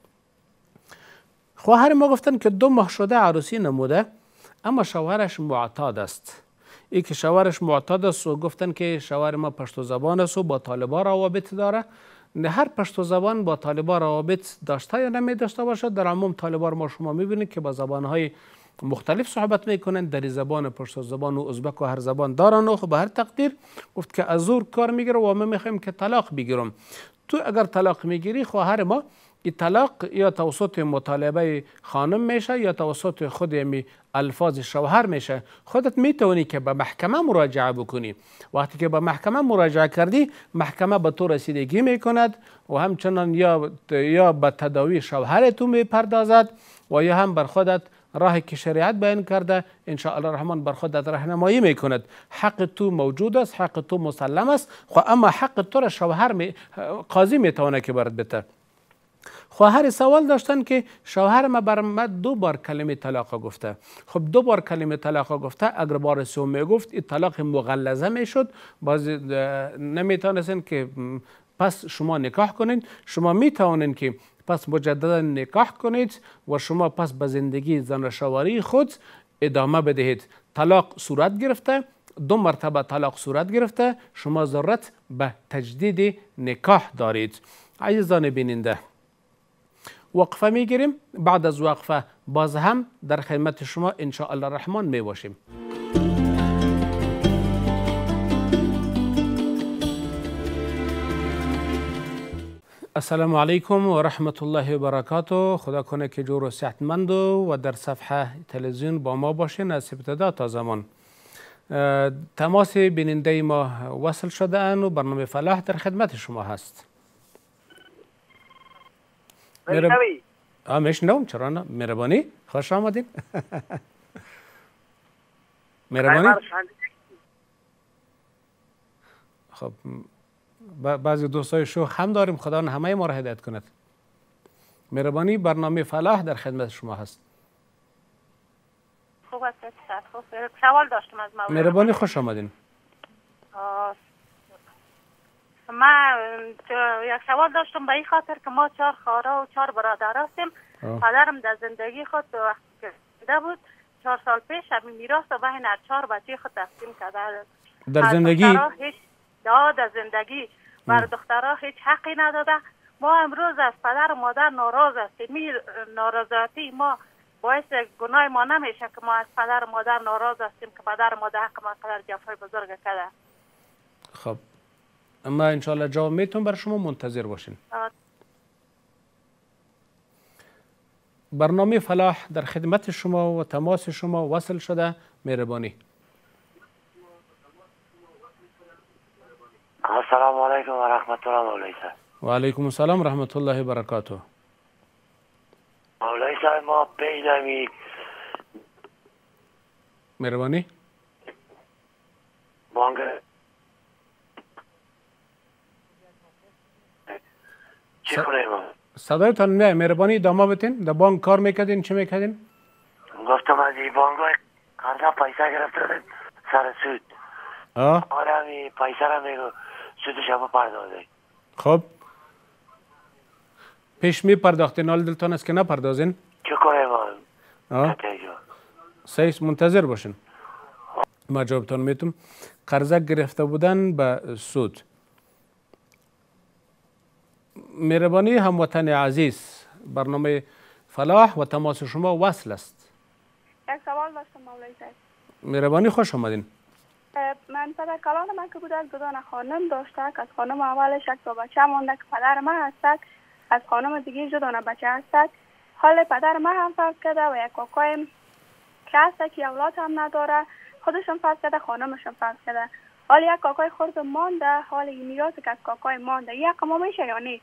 Speaker 1: خواهر ما گفتن که 2 ماه شده عروسی نموده اما شوهرش معتاد است. ای که شوهرش معتاد است و گفتن که شوهر ما پشتو زبان است و با طالبان روابط داره. هر پشتو زبان با طالبان روابط داشته یا نمی داشته باشد، در عموم طالبان ما شما میبینید که با زبانهای مختلف صحبت میکنند، در زبان پشتو زبان و ازبک و هر زبان دارن و به هر تقدیر گفت که از زور کار میگیره و ما میخوایم که طلاق بگیرم. تو اگر طلاق میگیری خواهر ما، این طلاق یا توسط مطالبه خانم میشه یا توسط خود الفاظ شوهر میشه. خودت میتونی که به محکمه مراجعه بکنی. وقتی که به محکمه مراجعه کردی، محکمه به تو رسیدگی میکند و همچنان یا به تداوی شوهرتون میپردازد و یا هم بر خودت راهی که شریعت بیان کرده ان شاء الله الرحمن بر خودت راهنمایی میکند. حق تو موجود است، حق تو مسلم است، خو اما حق تو را شوهر قاضی میتونه که برات بده. خواهر سوال داشتن که شوهر ما بر من 2 بار کلمه طلاق گفته. خب 2 بار کلمه طلاق گفته، اگر بار سوم میگفت این طلاق مغلظه میشد. باز نمیتونستن که پس شما نکاح کنید. شما میتونین که پس مجددا نکاح کنید و شما پس به زندگی زناشویی خود ادامه بدهید. طلاق صورت گرفته، 2 مرتبه طلاق صورت گرفته، شما ضرورت به تجدید نکاح دارید. عزیزان بیننده، وقفه میگیریم. بعد از وقفه باز هم در خدمت شما ان شاء الله الرحمن می باشیم. السلام علیکم و رحمت الله و برکاته. خدا کنه که جور و صحتمند و در صفحه تلویزیون با ما باشین از ابتدا تا زمان. تماس بیننده ما وصل شده اند و برنامه فلاح در خدمت شما هست. میشنوم، چرا نه؟ مهربانی، خوش آمدین. مهربانی. خب بعضی دوستای شوخ هم داریم، خدا همه ما را هدایت کند. مهربانی، برنامه فلاح در خدمت شما هست.
Speaker 5: خوب است، خوب. سوال داشتم از مولانا.
Speaker 1: مهربانی، خوش آمدین.
Speaker 5: ما یک سوال داشتم به این خاطر که ما 4 خواهر و 4 برادر هستیم. پدرم در زندگی خود وقتی که زنده بود 4 سال پیش همین میراث رو بین 4 بچه خود تقسیم کرده.
Speaker 1: در زندگی؟
Speaker 5: در زندگی بر دخترها هیچ حقی نداده. ما امروز از پدر و مادر ناراض هستیم. ناراضی ما باعث گناه ما نمیشه که ما از پدر و مادر ناراض هستیم که پدر و مادر حق ما قدر جفای بزرگ کرده.
Speaker 1: خب اما انشاءالله جواب میتون بر شما منتظر باشین. برنامه فلاح در خدمت شما و تماس شما وصل شده. مهربانی.
Speaker 12: السلام علیکم و رحمت الله مولوی صاحب.
Speaker 1: و علیکم السلام و رحمت الله و برکاته.
Speaker 12: مولوی صاحب ما پیدمی.
Speaker 1: مهربانی.
Speaker 12: بانک چی کنیم؟
Speaker 1: صدایتان میاد. مهربانی ادامه بدین. در بانک کار میکردین؟ چی میکردین؟
Speaker 12: گفتم از این بانک قرضه پیسه گرفتن سر سود. آره همی پیسه را میگو سودش هم پردازه.
Speaker 1: خب پیش می پرداختین، حال دلتان است که نپردازین؟
Speaker 12: چه کنیم؟
Speaker 1: صحیح، منتظر باشین. ما جوابتان میتونم. قرضه گرفته بودن به سود. مهربانی هموطن عزیز، برنامه فلاح و تماس شما وصل است.
Speaker 13: یک سوال داشتم مولوی صاحب.
Speaker 1: مهربانی خوش آمدین.
Speaker 13: من پدر کلان من که بود از دو دانه خانم داشته که از خانم اولش یک تا بچه مانده که پدر من هستد، از خانم دیگه دو دانه بچه هستد. حال پدر من هم فوت کرده و یک کاکایم که هسته که اولاد هم نداره، خودشم فوت کرده، خانمشم فوت کرده. حال یک کاکای خورد مانده، حال این میراث که از کاکای مانده یک ما میشه یا نه؟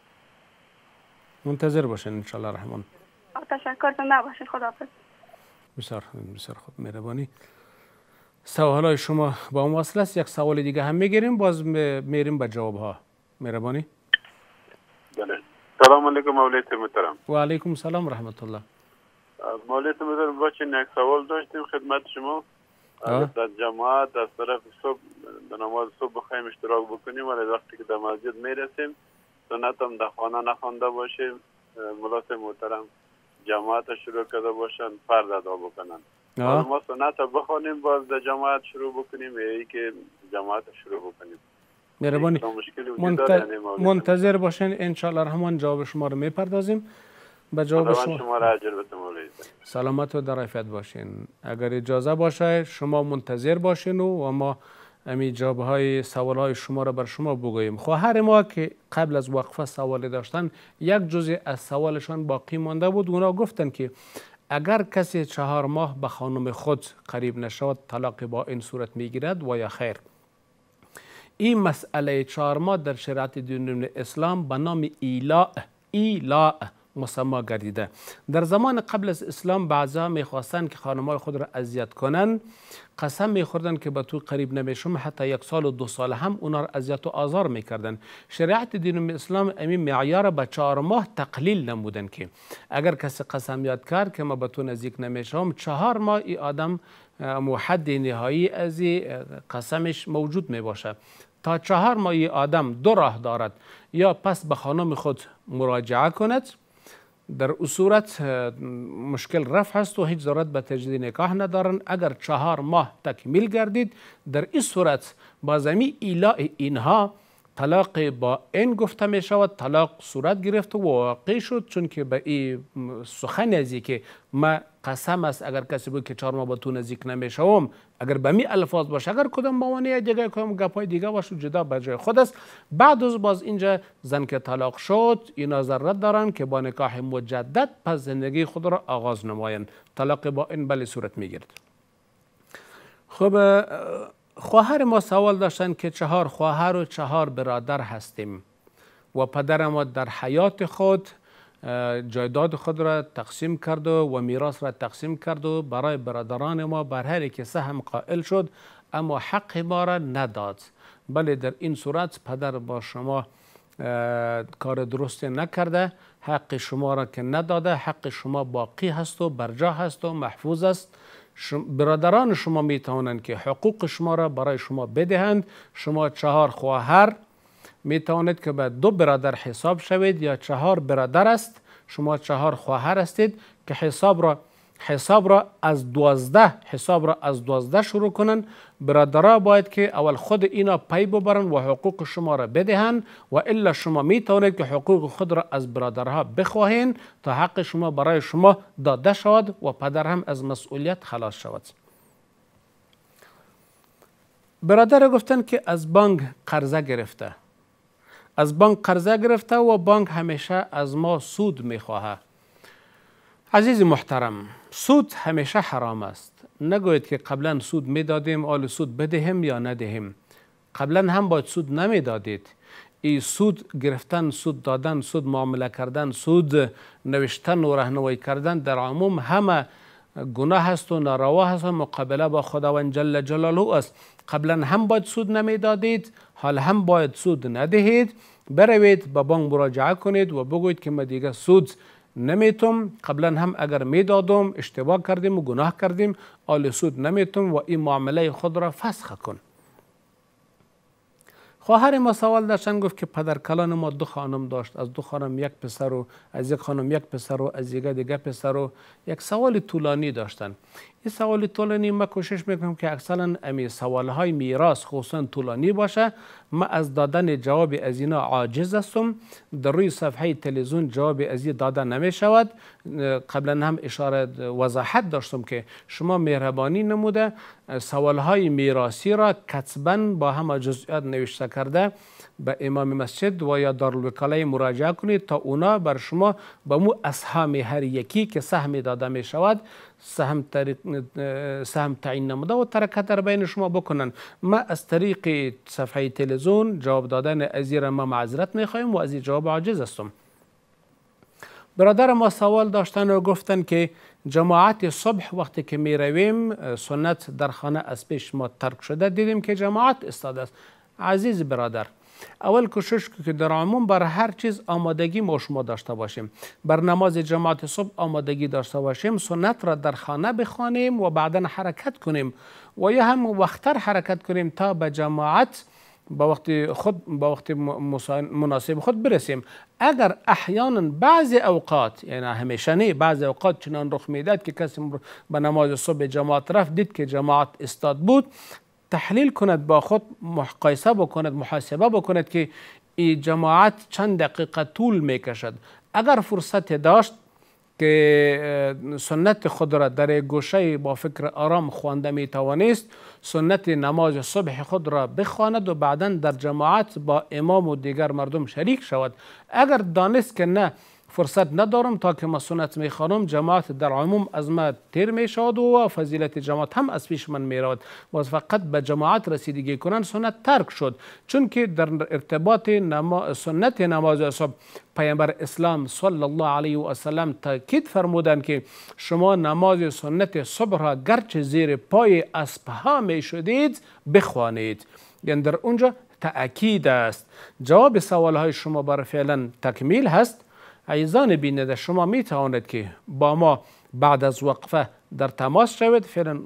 Speaker 1: منتظر باشین ان شاء الله رحمان.
Speaker 13: تشکر زنده باشین. خداحافظ.
Speaker 1: بسیار خوب مهربانی. سوالای شما با هم واصل است. یک سوال دیگه هم میگیریم باز میریم به جواب ها. مهربانی.
Speaker 14: بله. سلام علیکم مولوی محترم.
Speaker 1: و علیکم السلام رحمت الله.
Speaker 14: مولوی محترم باشین یک سوال داشتیم خدمت شما. در جماعت از طرف صبح در نماز صبح بخوایم اشتراک بکنیم ولی وقتی که در مسجد میرسیم سنت هم در خانه نخوانده باشیم، مولات محترم جماعت شروع کرده باشن فرض ادا بکنن. ما سنت بخوانیم باز در جماعت شروع بکنیم یا ای که جماعت شروع بکنیم.
Speaker 1: مهربانی منتظر باشین ان شاء الله رحمان جواب شما رو میپردازیم. به جواب
Speaker 14: شما را اجر بده مولوی.
Speaker 1: سلامت و در عافیت باشین. اگر اجازه باشه شما منتظر باشین و ما امی جوابهای سوالهای شما را بر شما بگوییم. خواهر ما که قبل از وقفه سوال داشتن یک جزء از سوالشان باقی مانده بود. اونا گفتن که اگر کسی 4 ماه به خانم خود قریب نشود طلاق با این صورت میگیرد و یا خیر. این مسئله 4 ماه در شریعت دین اسلام به نام ایلاء مسما گردیده. در زمان قبل از اسلام بعضا میخواستن که خانمای خود را اذیت کنن، قسم میخوردن که به تو قریب نمیشم، حتی 1 سال و 2 سال هم اونا را اذیت و آزار میکردن. شریعت دین اسلام این معیار به 4 ماه تقلیل نمودن که اگر کسی قسم یاد کرد که ما به تو نزدیک نمیشم 4 ماه ای آدم حد نهایی از قسمش موجود میباشه. تا 4 ماه ای آدم 2 راه دارد، یا پس به خانم خود مراجعه کند، در او صورت مشکل رفع است و هیچ ضرورت به تجدید نکاح ندارن. اگر 4 ماه تکمیل گردید در این صورت بازمی ایلاء اینها طلاق با این گفته می شود. طلاق صورت گرفت و واقع شد، چون که به این سخن ازی که ما قسم است اگر کسی بود که 4 ماه با تو نزدیک نمی شوم، اگر به می الفاظ باشه، اگر کدام موانع دیگه کدام گپای دیگه باشه جدا به جای خود است. بعد از باز اینجا زن که طلاق شد اینا ضرورت دارن که با نکاح مجدد پس زندگی خود را آغاز نمایند. طلاق با این بله صورت می گیرد. خب خواهر ما سوال داشتن که 4 خواهر و 4 برادر هستیم و پدر ما در حیات خود جایداد خود را تقسیم کرد و میراث را تقسیم کرد و برای برادران ما بر هر یک سهم قائل شد، اما حق ما را نداد. بله در این صورت پدر با شما کار درست نکرده، حق شما را که نداده، حق شما باقی هست و برجا هست و محفوظ است. برادران شما می توانند که حقوق شما را برای شما بدهند. شما 4 خواهر می توانید که به 2 برادر حساب شوید، یا 4 برادر است شما 4 خواهر هستید که حساب را از 12 شروع کنند. برادرها باید که اول خود اینا پی ببرند و حقوق شما را بدهند، و الا شما می توانید که حقوق خود را از برادرها بخواهید تا حق شما برای شما داده شود و پدر هم از مسئولیت خلاص شود. برادر گفتن که از بانک قرضه گرفته و بانک همیشه از ما سود میخواهد. عزیز محترم، سود همیشه حرام است. نگوید که قبلا سود میدادیم حال سود بدهیم یا ندهیم. قبلا هم باید سود نمیدادید. این سود گرفتن، سود دادن، سود معامله کردن، سود نوشتن و راهنمایی کردن در عموم همه گناه است و ناروا است و مقابله با خداوند جل جلاله است. قبلا هم باید سود نمیدادید، حال هم باید سود ندهید. بروید به بانک مراجعه کنید و بگویید که ما دیگه سود نمیتم، قبلا هم اگر میدادم اشتباه کردیم و گناه کردیم، حال سود نمیتم و این معامله خود را فسخ کن. خواهر ما سوال داشتن، گفت که پدر کلان ما 2 خانم داشت، از 2 خانم 1 پسر و از 1 خانم 1 پسر و از دیگه پسر و یک سوال طولانی داشتن. این سوال طولانی ما کوشش میکنم که اکثرا امی سوالهای میراث خصوصا طولانی باشه. ما از دادن جواب از اینا عاجز هستم. در روی صفحه تلویزیون جواب از این داده نمی شود. قبلا هم اشاره وضاحت داشتم که شما مهربانی نموده سوالهای میراثی را کتباً با همه جزئیات نوشته کرده به امام مسجد و یا دارالوکاله مراجعه کنید تا اونا بر شما به مو اسهام هر یکی که سهم داده می شود سهم تعیین نموده و ترکت در بین شما بکنن. ما از طریق صفحه تلویزیون جواب دادن از این ما معذرت می خواهیم و از این جواب عاجز هستم. برادر ما سوال داشتن و گفتن که جماعت صبح وقتی که می رویم سنت در خانه از پیش ما ترک شده، دیدیم که جماعت استاد است. عزیز برادر، اول کوشش که در عموم بر هر چیز آمادگی ما شما داشته باشیم. بر نماز جماعت صبح آمادگی داشته باشیم، سنت را در خانه بخوانیم و بعدا حرکت کنیم و یا هم وقتر حرکت کنیم تا به جماعت با وقت مناسب خود برسیم. اگر احیانا بعضی اوقات، یعنی همیشه نه، بعضی اوقات چنان رخ میداد که کسی به نماز صبح جماعت رفت دید که جماعت استاد بود، تحلیل کند، با خود مقایسه بکند، محاسبه بکند که این جماعت چند دقیقه طول میکشد. اگر فرصت داشت که سنت خود را در گوشه با فکر آرام خوانده می توانست سنت نماز صبح خود را بخواند و بعدا در جماعت با امام و دیگر مردم شریک شود. اگر دانست که نه فرصت ندارم تا که ما سنت می خوانم، جماعت در عموم از ما تیر می شود و فضیلت جماعت هم از پیش من می رود و فقط به جماعت رسیدگی کنن سنت ترک شد. چون که در ارتباط سنت نماز صبح پیامبر اسلام صلی الله علیه و سلم تاکید فرمودند که شما نماز سنت صبح را گرچه زیر پای اسبها می شدید بخوانید. یعنی در اونجا تأکید است. جواب سوال های شما بر فعلا تکمیل هست. عزیزان بیننده، شما می توانید که با ما بعد از وقفه در تماس شوید. فعلا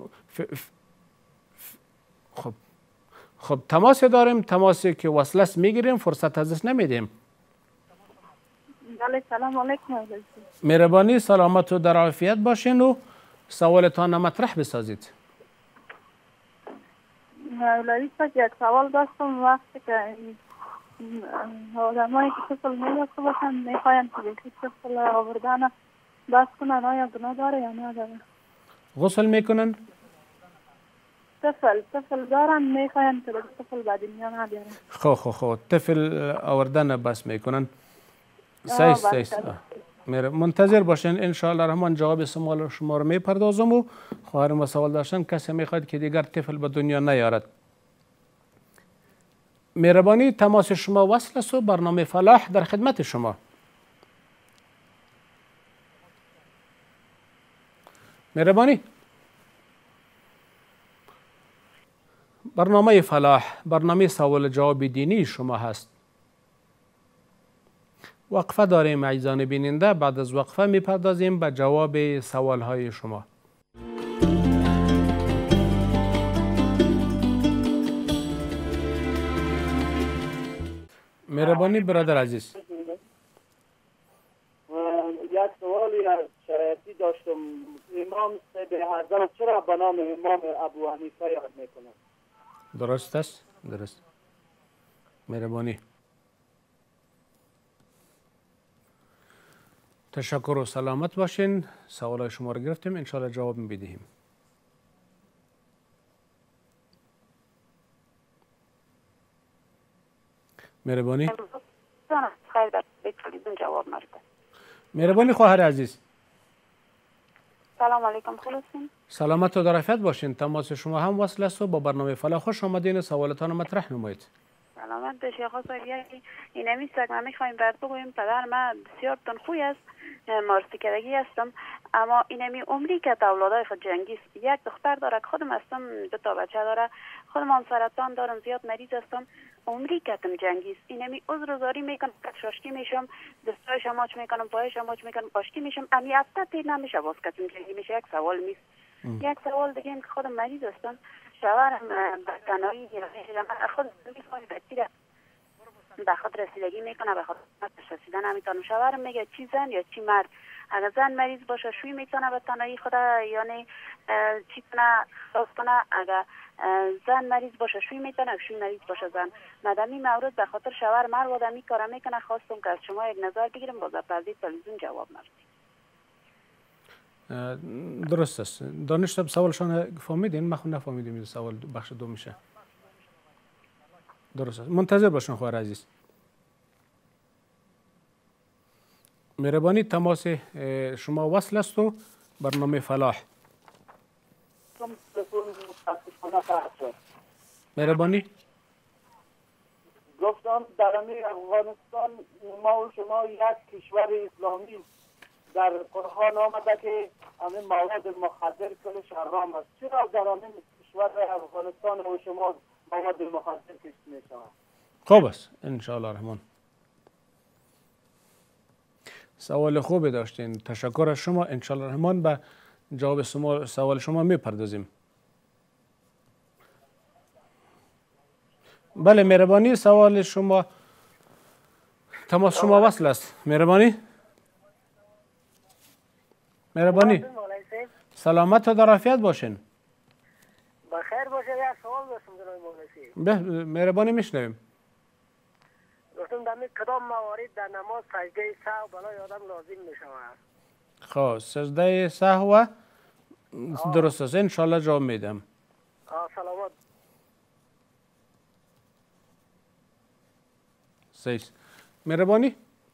Speaker 1: خب تماس داریم، تماسی که وصله است میگیریم، فرصت ازش نمیدیم.
Speaker 13: سلام علیکم.
Speaker 1: مهربانی سلامت و در عافیت باشین و سوالتان مطرح بسازید.
Speaker 13: مولوی صاحب یک سوال داشتم. وقتی که آدمایی که طفل می‌داشته باشن میخواین که بیشی طفل آوردن بس کنن، آیا گناه داره یا نداره؟
Speaker 1: غسل میکنن؟
Speaker 13: طفل دارن میخواین که طفل به دنیا نبیارن.
Speaker 1: خب طفل آوردن بس میکنن. صحیح. منتظر باشین انشاءالله رحمان جواب سوال شما رو میپردازم و خواهر ما سوال داشتن کسی میخواد که دیگر طفل به دنیا نیارد. مهربانی تماس شما وصل است و برنامه فلاح در خدمت شما. مهربانی برنامه فلاح برنامه سوال جواب دینی شما هست. وقفه داریم عزیزان بیننده، بعد از وقفه میپردازیم به جواب سوال های شما. مهربانی برادر عزیز.
Speaker 15: یک سوالی از شرایطی داشتم. امام صاحب اعظم چرا به نام امام ابو حنیفه یاد میکنه؟
Speaker 1: درست است؟ درست. مهربانی. تشکر و سلامت باشین. سوال شما رو گرفتیم، انشاءالله جواب میدهیم. مهربانی. مهربانی خواهر عزیز.
Speaker 13: سلام علیکم. خلاصین
Speaker 1: سلامت و در عافیت باشین. تماس شما هم وصل است و با برنامه فلاح خوش آمدین. سوالتان مطرح نمایید.
Speaker 11: سلامت باشی آقا صاحب. این همیست ما میخوایم برات بگوییم پدر من بسیار تنخوی است، مارسی کردگی هستم، اما اینمی عمری که اولادای خود جنگیست. یک دختر داره که خودم هستم، 2 بچه داره، خودم هم سرطان دارم، زیاد مریض هستم، عمری کتم جنگیست. اینمی عذرزاری میکنم، شاشتی میشم، دستایش ماچ میکنم، پایش ماچ میکنم، آشتی میشم، امی هفته تیر نمیشه باز کتم جنگی میشه. یک سوال نیست. یک سوال دیگه این که خودم مریض هستم، شوهرم به تنهایی خودم میخوام بچی را به خود رسیدگی میکنه، به خود رسیدن نمیتونه. شوهرم میگه چی زن یا چی مرد، اگر زن مریض باشه شوی میتونه به تنهایی خود یعنی چی کنه خلاص کنه، اگر زن مریض باشه شوی میتونه، اگر شوی مریض باشه زن. مدامی مورد به خاطر شوهر مرد آدمی کار میکنه، خواستم که از شما یک نظر بگیرم، باز پردی تلویزیون جواب ندید.
Speaker 1: درست است. دانش سوالشان فهمیدین؟ ما خود نفهمیدیم این سوال بخش دو میشه. درست است. منتظر باشین خواهر عزیز. مهربانی تماس شما وصل است و برنامه فلاح. مهربانی
Speaker 15: گفتم در افغانستان ما و شما یک کشور اسلامی، در قرآن آمده که همین مواد مخدر کلش حرام است. چرا در همین کشور افغانستان و شما مواد مخدر کشت می شود؟
Speaker 1: خوب است ان شاء الله رحمان. سوال خوبی داشتین، تشکر از شما. ان شاء الله رحمان به جواب سوال شما میپردازیم. بله مهربانی سوال شما، تماس شما وصل است. مهربانی سلامت و در عافیت باشین.
Speaker 16: بخیر باشه. یک سوال داشتم جناب مولوی.
Speaker 1: مهربانی میشنویم.
Speaker 16: گفتم در کدام موارد در نماز سجده سهو برای آدم لازم می شود؟
Speaker 1: خب سجده سهو درست است، ان شاء الله جواب میدم.
Speaker 16: سلامت.
Speaker 1: صحیح. مهربانی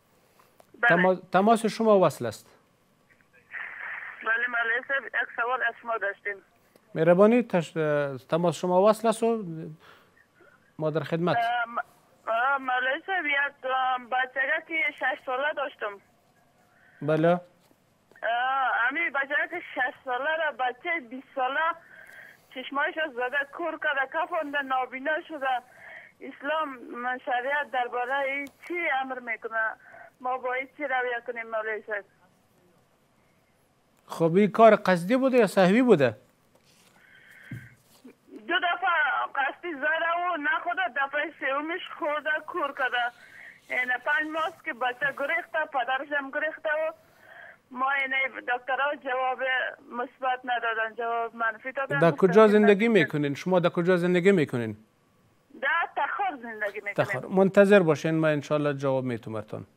Speaker 1: تماس شما وصل است.
Speaker 16: بله مولوی صاحب یک سوال از شما داشتیم.
Speaker 1: مهربانی تماس شما وصل است و ما در خدمت.
Speaker 16: مولوی صاحب یک بچه که 6 ساله داشتم.
Speaker 1: بله.
Speaker 16: امی بچه که 6 ساله را بچه 20 ساله چشمایش زده کور کرده، کفانده، نابینا شده. اسلام شریعت درباره چی امر میکنه؟ ما باید چی رویه کنیم مولوی صاحب؟
Speaker 1: خب این کار قصدی بوده یا سهوی بوده؟
Speaker 16: دو دفعه قصدی زده و نخوده، دفعه سومش خورده کور کرده. این 5 ماه که بچه گریخته، پدرش هم گریخته و ما این دکترها جواب مثبت ندادن، جواب منفی دادن.
Speaker 1: در کجا زندگی میکنین؟ شما در کجا زندگی میکنین؟
Speaker 16: در تخار زندگی میکنیم.
Speaker 1: تخار. منتظر باشین، ما انشالله جواب میتونم براتون.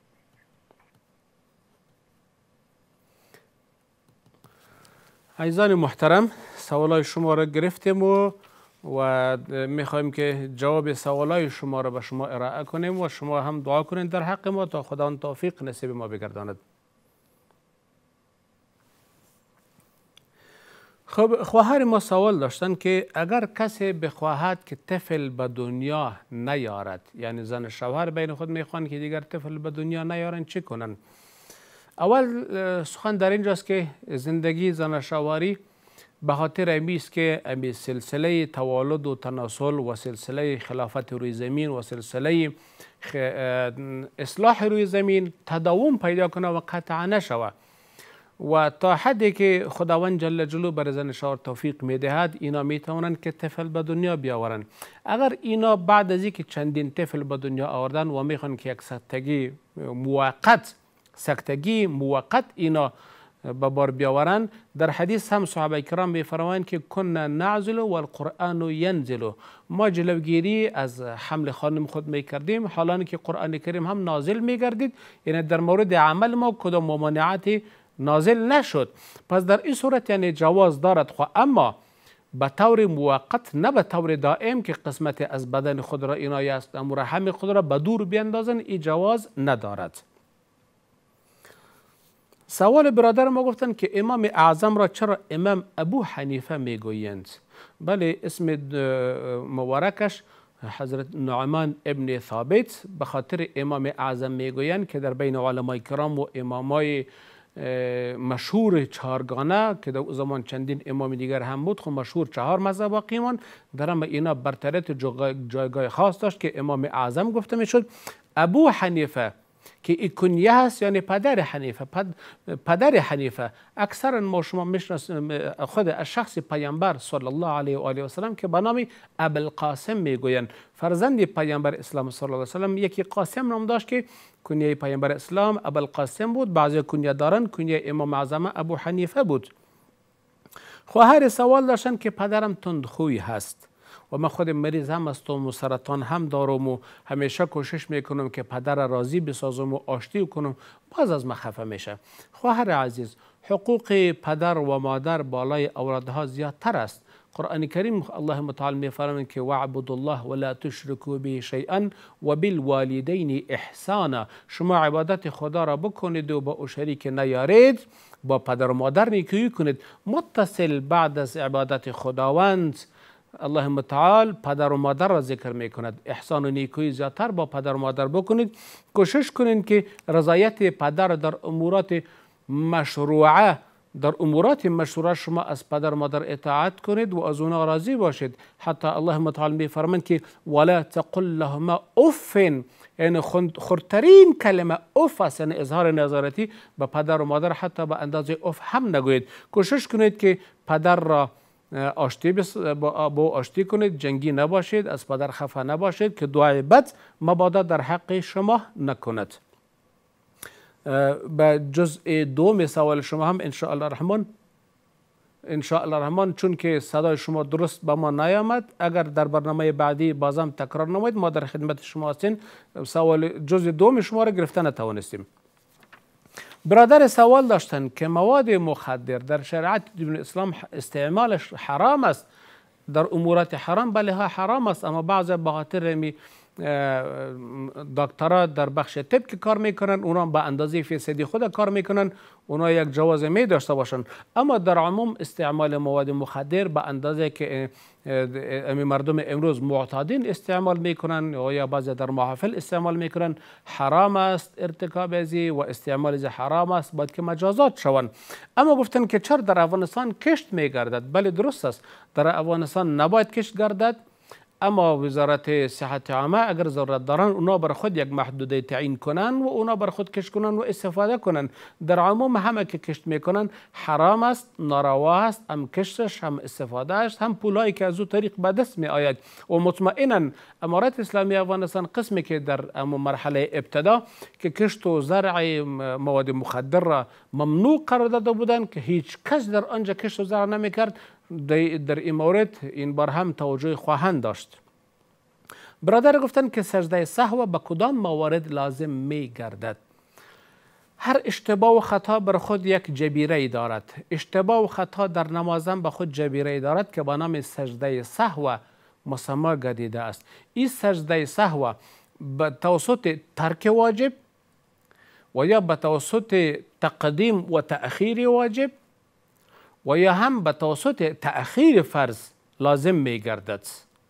Speaker 1: عزیزان محترم، سوالای شما را گرفتیم و میخوایم که جواب سوالای شما را به شما ارائه کنیم و شما هم دعا کنین در حق ما تا خداوند توفیق نصیب ما بگرداند. خب خواهر ما سوال داشتن که اگر کسی بخواهد که طفل به دنیا نیارد، یعنی زن شوهر بین خود میخوان که دیگر طفل به دنیا نیارن، چی کنن؟ اول سخن در اینجاست که زندگی زن شوهری به خاطر امیست که امی سلسله توالد و تناسل و سلسله خلافت روی زمین و سلسله اصلاح روی زمین تداوم پیدا کنه و قطع نشوه و تا حدی که خداوند جل جلاله بر زن شوهر توفیق میدهد اینا میتونن که طفل به دنیا بیاورن. اگر اینا بعد از اینکه چندین طفل به دنیا آوردن و میخوان که یک سکتگی موقت اینا به بار بیاورن، در حدیث هم صحابه کرام میفرمایند که کنا نعزل و القرآن ینزل، ما جلوگیری از حمل خانم خود میکردیم حالانی که قرآن کریم هم نازل میگردید، یعنی در مورد عمل ما کدام ممانعتی نازل نشد. پس در این صورت یعنی جواز دارد، خو اما به طور موقت نه به طور دائم که قسمت از بدن خود را اینا است امور رحم خود را به دور بیندازن، این جواز ندارد. سوال برادر ما گفتن که امام اعظم را چرا امام ابو حنیفه میگویند؟ بله اسم مبارکش حضرت نعمان ابن ثابت به خاطر امام اعظم میگویند که در بین علمای کرام و امامای مشهور چهارگانه که در زمان چندین امام دیگر هم بود، خب مشهور 4 مذهب باقی ماند، در هم اینا برتریت جایگاه خاص داشت که امام اعظم گفته میشد. ابو حنیفه که این کنیه هست یعنی پدر حنیفه. پدر حنیفه اکثر ما شما میشناسید خود از شخص پیامبر صلی الله علیه و آله و سلم که به نام ابوالقاسم میگویند. فرزند پیامبر اسلام صلی الله علیه و سلم یکی قاسم نام داشت که کنیه پیامبر اسلام ابوالقاسم بود. بعضی کنیه دارن کنیه امام اعظم ابو حنیفه بود. خواهر سوال داشتن که پدرم تندخوی هست و من خود مریض هم هستم و سرطان هم دارم و همیشه کوشش میکنم که پدر راضی بسازم و آشتی کنم، باز از من خفه میشه. خواهر عزیز، حقوق پدر و مادر بالای اولادها زیادتر است. قرآن کریم الله متعال میفرماید که واعبدوا الله ولا تشركوا به شیئا و بالوالدین احسانا. شما عبادت خدا را بکنید و با او شریک نیارید، با پدر و مادر نیکویی کنید. متصل بعد از عبادت خداوند الله متعال پدر و مادر را ذکر می کند. احسان و نیکویی زیادتر با پدر و مادر بکنید. کوشش کنید که رضایت پدر در امورات مشروعه شما از پدر و مادر اطاعت کنید و از اونا راضی باشید. حتی الله متعال می فرماید که ولا تقل لهما اف، یعنی خردترین کلمه اف است، یعنی اظهار نظارتی به پدر و مادر حتی به اندازه اف هم نگویید. کوشش کنید که پدر را آشتی کنید، جنگی نباشید، از پدر خفه نباشید که دعای بد مبادا در حق شما نکند. به جزء دوم سوال شما هم ان شاء الله رحمان چون که صدای شما درست به ما نیامد، اگر در برنامه بعدی بازم تکرار نمایید ما در خدمت شما هستیم. سوال جزء دوم شما را گرفته نتوانستیم. برادر سوال داشتن که مواد مخدر در شریعت دین اسلام استعمالش حرام است، در امورات حرام بله ها حرام است، اما بعضی به خاطر دکترها در بخش طب که کار میکنن اونا به اندازه فیصدی خود کار میکنن، اونا یک جواز می داشته باشن. اما در عموم استعمال مواد مخدر به اندازه که مردم امروز معتادین استعمال میکنن یا بعضی در محافل استعمال میکنن حرام است. ارتکاب ازی و استعمال ازی حرام است، باید که مجازات شوند. اما گفتن که چرا در افغانستان کشت میگردد؟ بله درست است، در افغانستان نباید کشت گردد، اما وزارت صحت عامه اگر ضرورت دارن اونا بر خود یک محدوده تعیین کنن و اونا بر خود کشت کنن و استفاده کنن. در عموم همه که کشت میکنن حرام است، ناروا است، هم کشتش هم استفادهش هم پولایی که از او طریق به دست می آید. و مطمئنا امارت اسلامی افغانستان قسمی که در مرحله ابتدا که کشت و زرع مواد مخدر را ممنوع قرار داده بودند که هیچ کس در آنجا کشت و زرع نمیکرد، در این مورد این بار هم توجه خواهند داشت. برادر گفتن که سجده سهو به کدام موارد لازم می گردد؟ هر اشتباه و خطا بر خود یک جبیره دارد. اشتباه و خطا در نمازم به خود جبیره دارد که با نام سجده سهو مسما گردیده است. این سجده سهو به توسط ترک واجب و یا به توسط تقدیم و تأخیر واجب و یا هم به توسط تأخیر فرض لازم می گردد.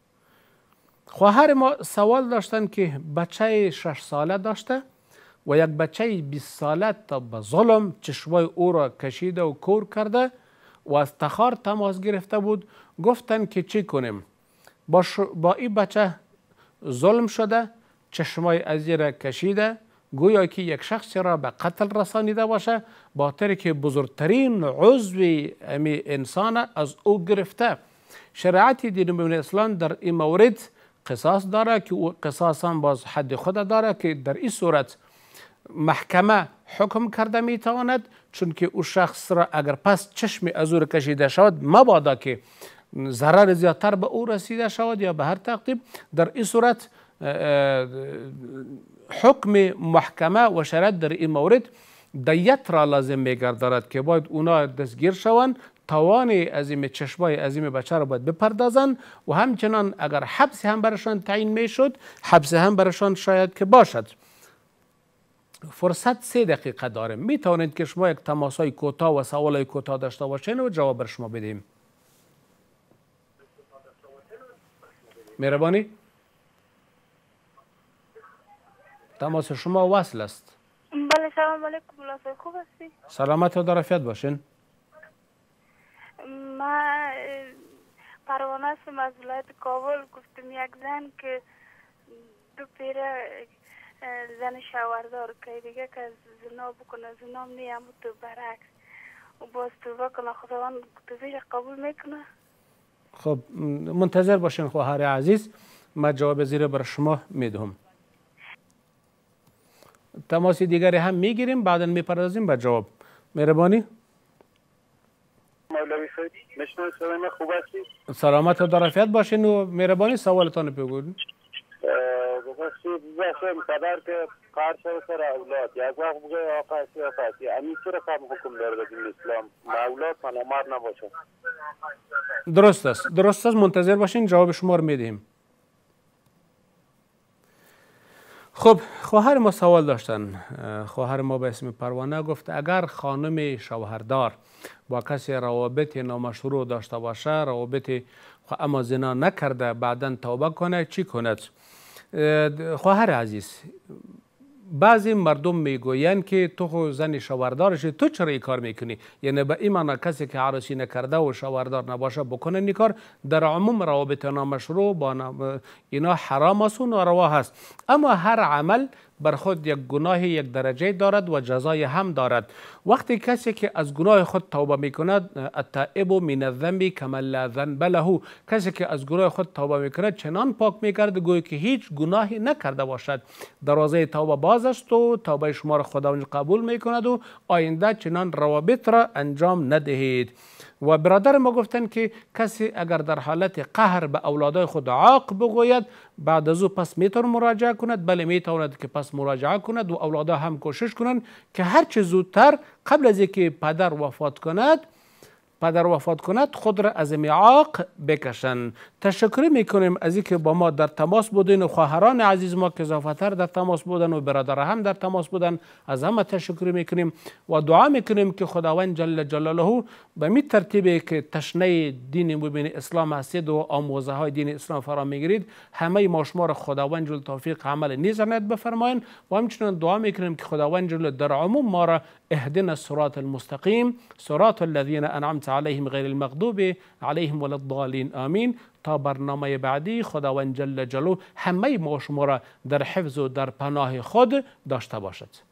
Speaker 1: خواهر ما سوال داشتن که بچه 6 ساله داشته و یک بچه 20 ساله تا به ظلم چشمای او را کشیده و کور کرده و از تخار تماس گرفته بود. گفتن که چی کنیم؟ با این بچه ظلم شده، چشمای از را کشیده، گویا که یک شخص را به قتل رسانیده باشه، با طوری که بزرگترین عضو انسان از او گرفته. شریعت دین اسلام در این مورد قصاص داره که او قصاص هم باز حد خود داره که در این صورت محکمه حکم کرده میتواند، چون که او شخص را اگر پس چشم از او کشیده شود مبادا که ضرر زیادتر به او رسیده شود یا به هر ترتیب، در این صورت حکم محکمه و شریعت در این مورد دیت را لازم میگردد که باید اونا دستگیر شوند، توان عظیم چشمای عظیم بچه را باید بپردازند و همچنان اگر حبس هم برشان تعیین میشد حبس هم برشان شاید که باشد. فرصت 3 دقیقه داریم، می توانید که شما یک تماسای کوتاه و سوالای کوتاه داشته باشین و جواب بر شما بدیم. مهربانی تماس شما وصل است.
Speaker 13: بله سلام علیکم، ملاصق خوب هستی؟
Speaker 1: سلامت و در عافیت باشین.
Speaker 13: من پروانه هستم از ولایت کابل. گفتم یک زن که 2 پیره زن شوهردار که دیگه که زنا بکنه زنام نیم تو برعکس و باز توبه کنه خداوند توبهش قبول میکنه.
Speaker 1: خب منتظر باشین خواهر عزیز، ما جواب زیر بر شما میدهم. تماس دیگری هم میگیریم بعدا میپردازیم به جواب. مهربانی.
Speaker 3: مولوی صاحب نشناس صدای خوب هستی؟
Speaker 1: سلامت و در عافیت باشین و مهربانی سوالتان بگوین.
Speaker 3: بخشم پدر که قرض سر اولاد یک وقت بگه آقا امی چه رقم حکم داره در اسلام اولاد منامر نباشه؟
Speaker 1: درست است منتظر باشین جواب شما رو میدهیم. خب خواهر ما سوال داشتن. خواهر ما به اسم پروانه گفت اگر خانم شوهردار با کسی روابط نامشروع داشته باشه، روابط اما زنا نکرده، بعدا توبه کنه چی کند؟ خواهر عزیز، بعضی مردم میگویند که تو خو زن شوهردارشی، تو چرا این کار میکنی؟ یعنی به این معنی کسی که عروسی نکرده و شوهردار نباشه بکنه این کار. در عموم روابط نامشروع با اینا حرام است و ناروا هست، اما هر عمل بر خود یک گناه یک درجه دارد و جزای هم دارد. وقتی کسی که از گناه خود توبه میکند، التائب من الذنب کمن لا ذنب له، کسی که از گناه خود توبه میکند چنان پاک میگردد گویا که هیچ گناهی نکرده باشد. دروازه توبه باز است و توبه شما را خداوند قبول میکند و آینده چنان روابط را انجام ندهید. و برادر ما گفتن که کسی اگر در حالت قهر به اولادای خود عاق بگوید، بعد از او پس میتونه مراجعه کند. بله میتواند که پس مراجعه کند و اولادا هم کوشش کنند که هرچه زودتر قبل از اینکه پدر وفات کند خود را از عاق بکشند. تشکر میکنیم از اینکه با ما در تماس بودین و خواهران عزیز ما که اضافتر در تماس بودن و برادر هم در تماس بودن، از همه تشکر میکنیم و دعا میکنیم که خداوند جل جلاله به می ترتیبی که تشنه دین مبین اسلام هستید و آموزه های دین اسلام فرا میگیرید، همه ما شما را خداوند جل توفیق عمل نیز عنایت بفرمایید و همچنین دعا میکنیم که خداوند جل در عموم ما را اهدنا الصراط المستقیم صراط الذين انعمت عليهم غير المغضوب عليهم ولا الضالين آمین. تا برنامه بعدی خداوند جل جلاله همه ما شما را در حفظ و در پناه خود داشته باشد.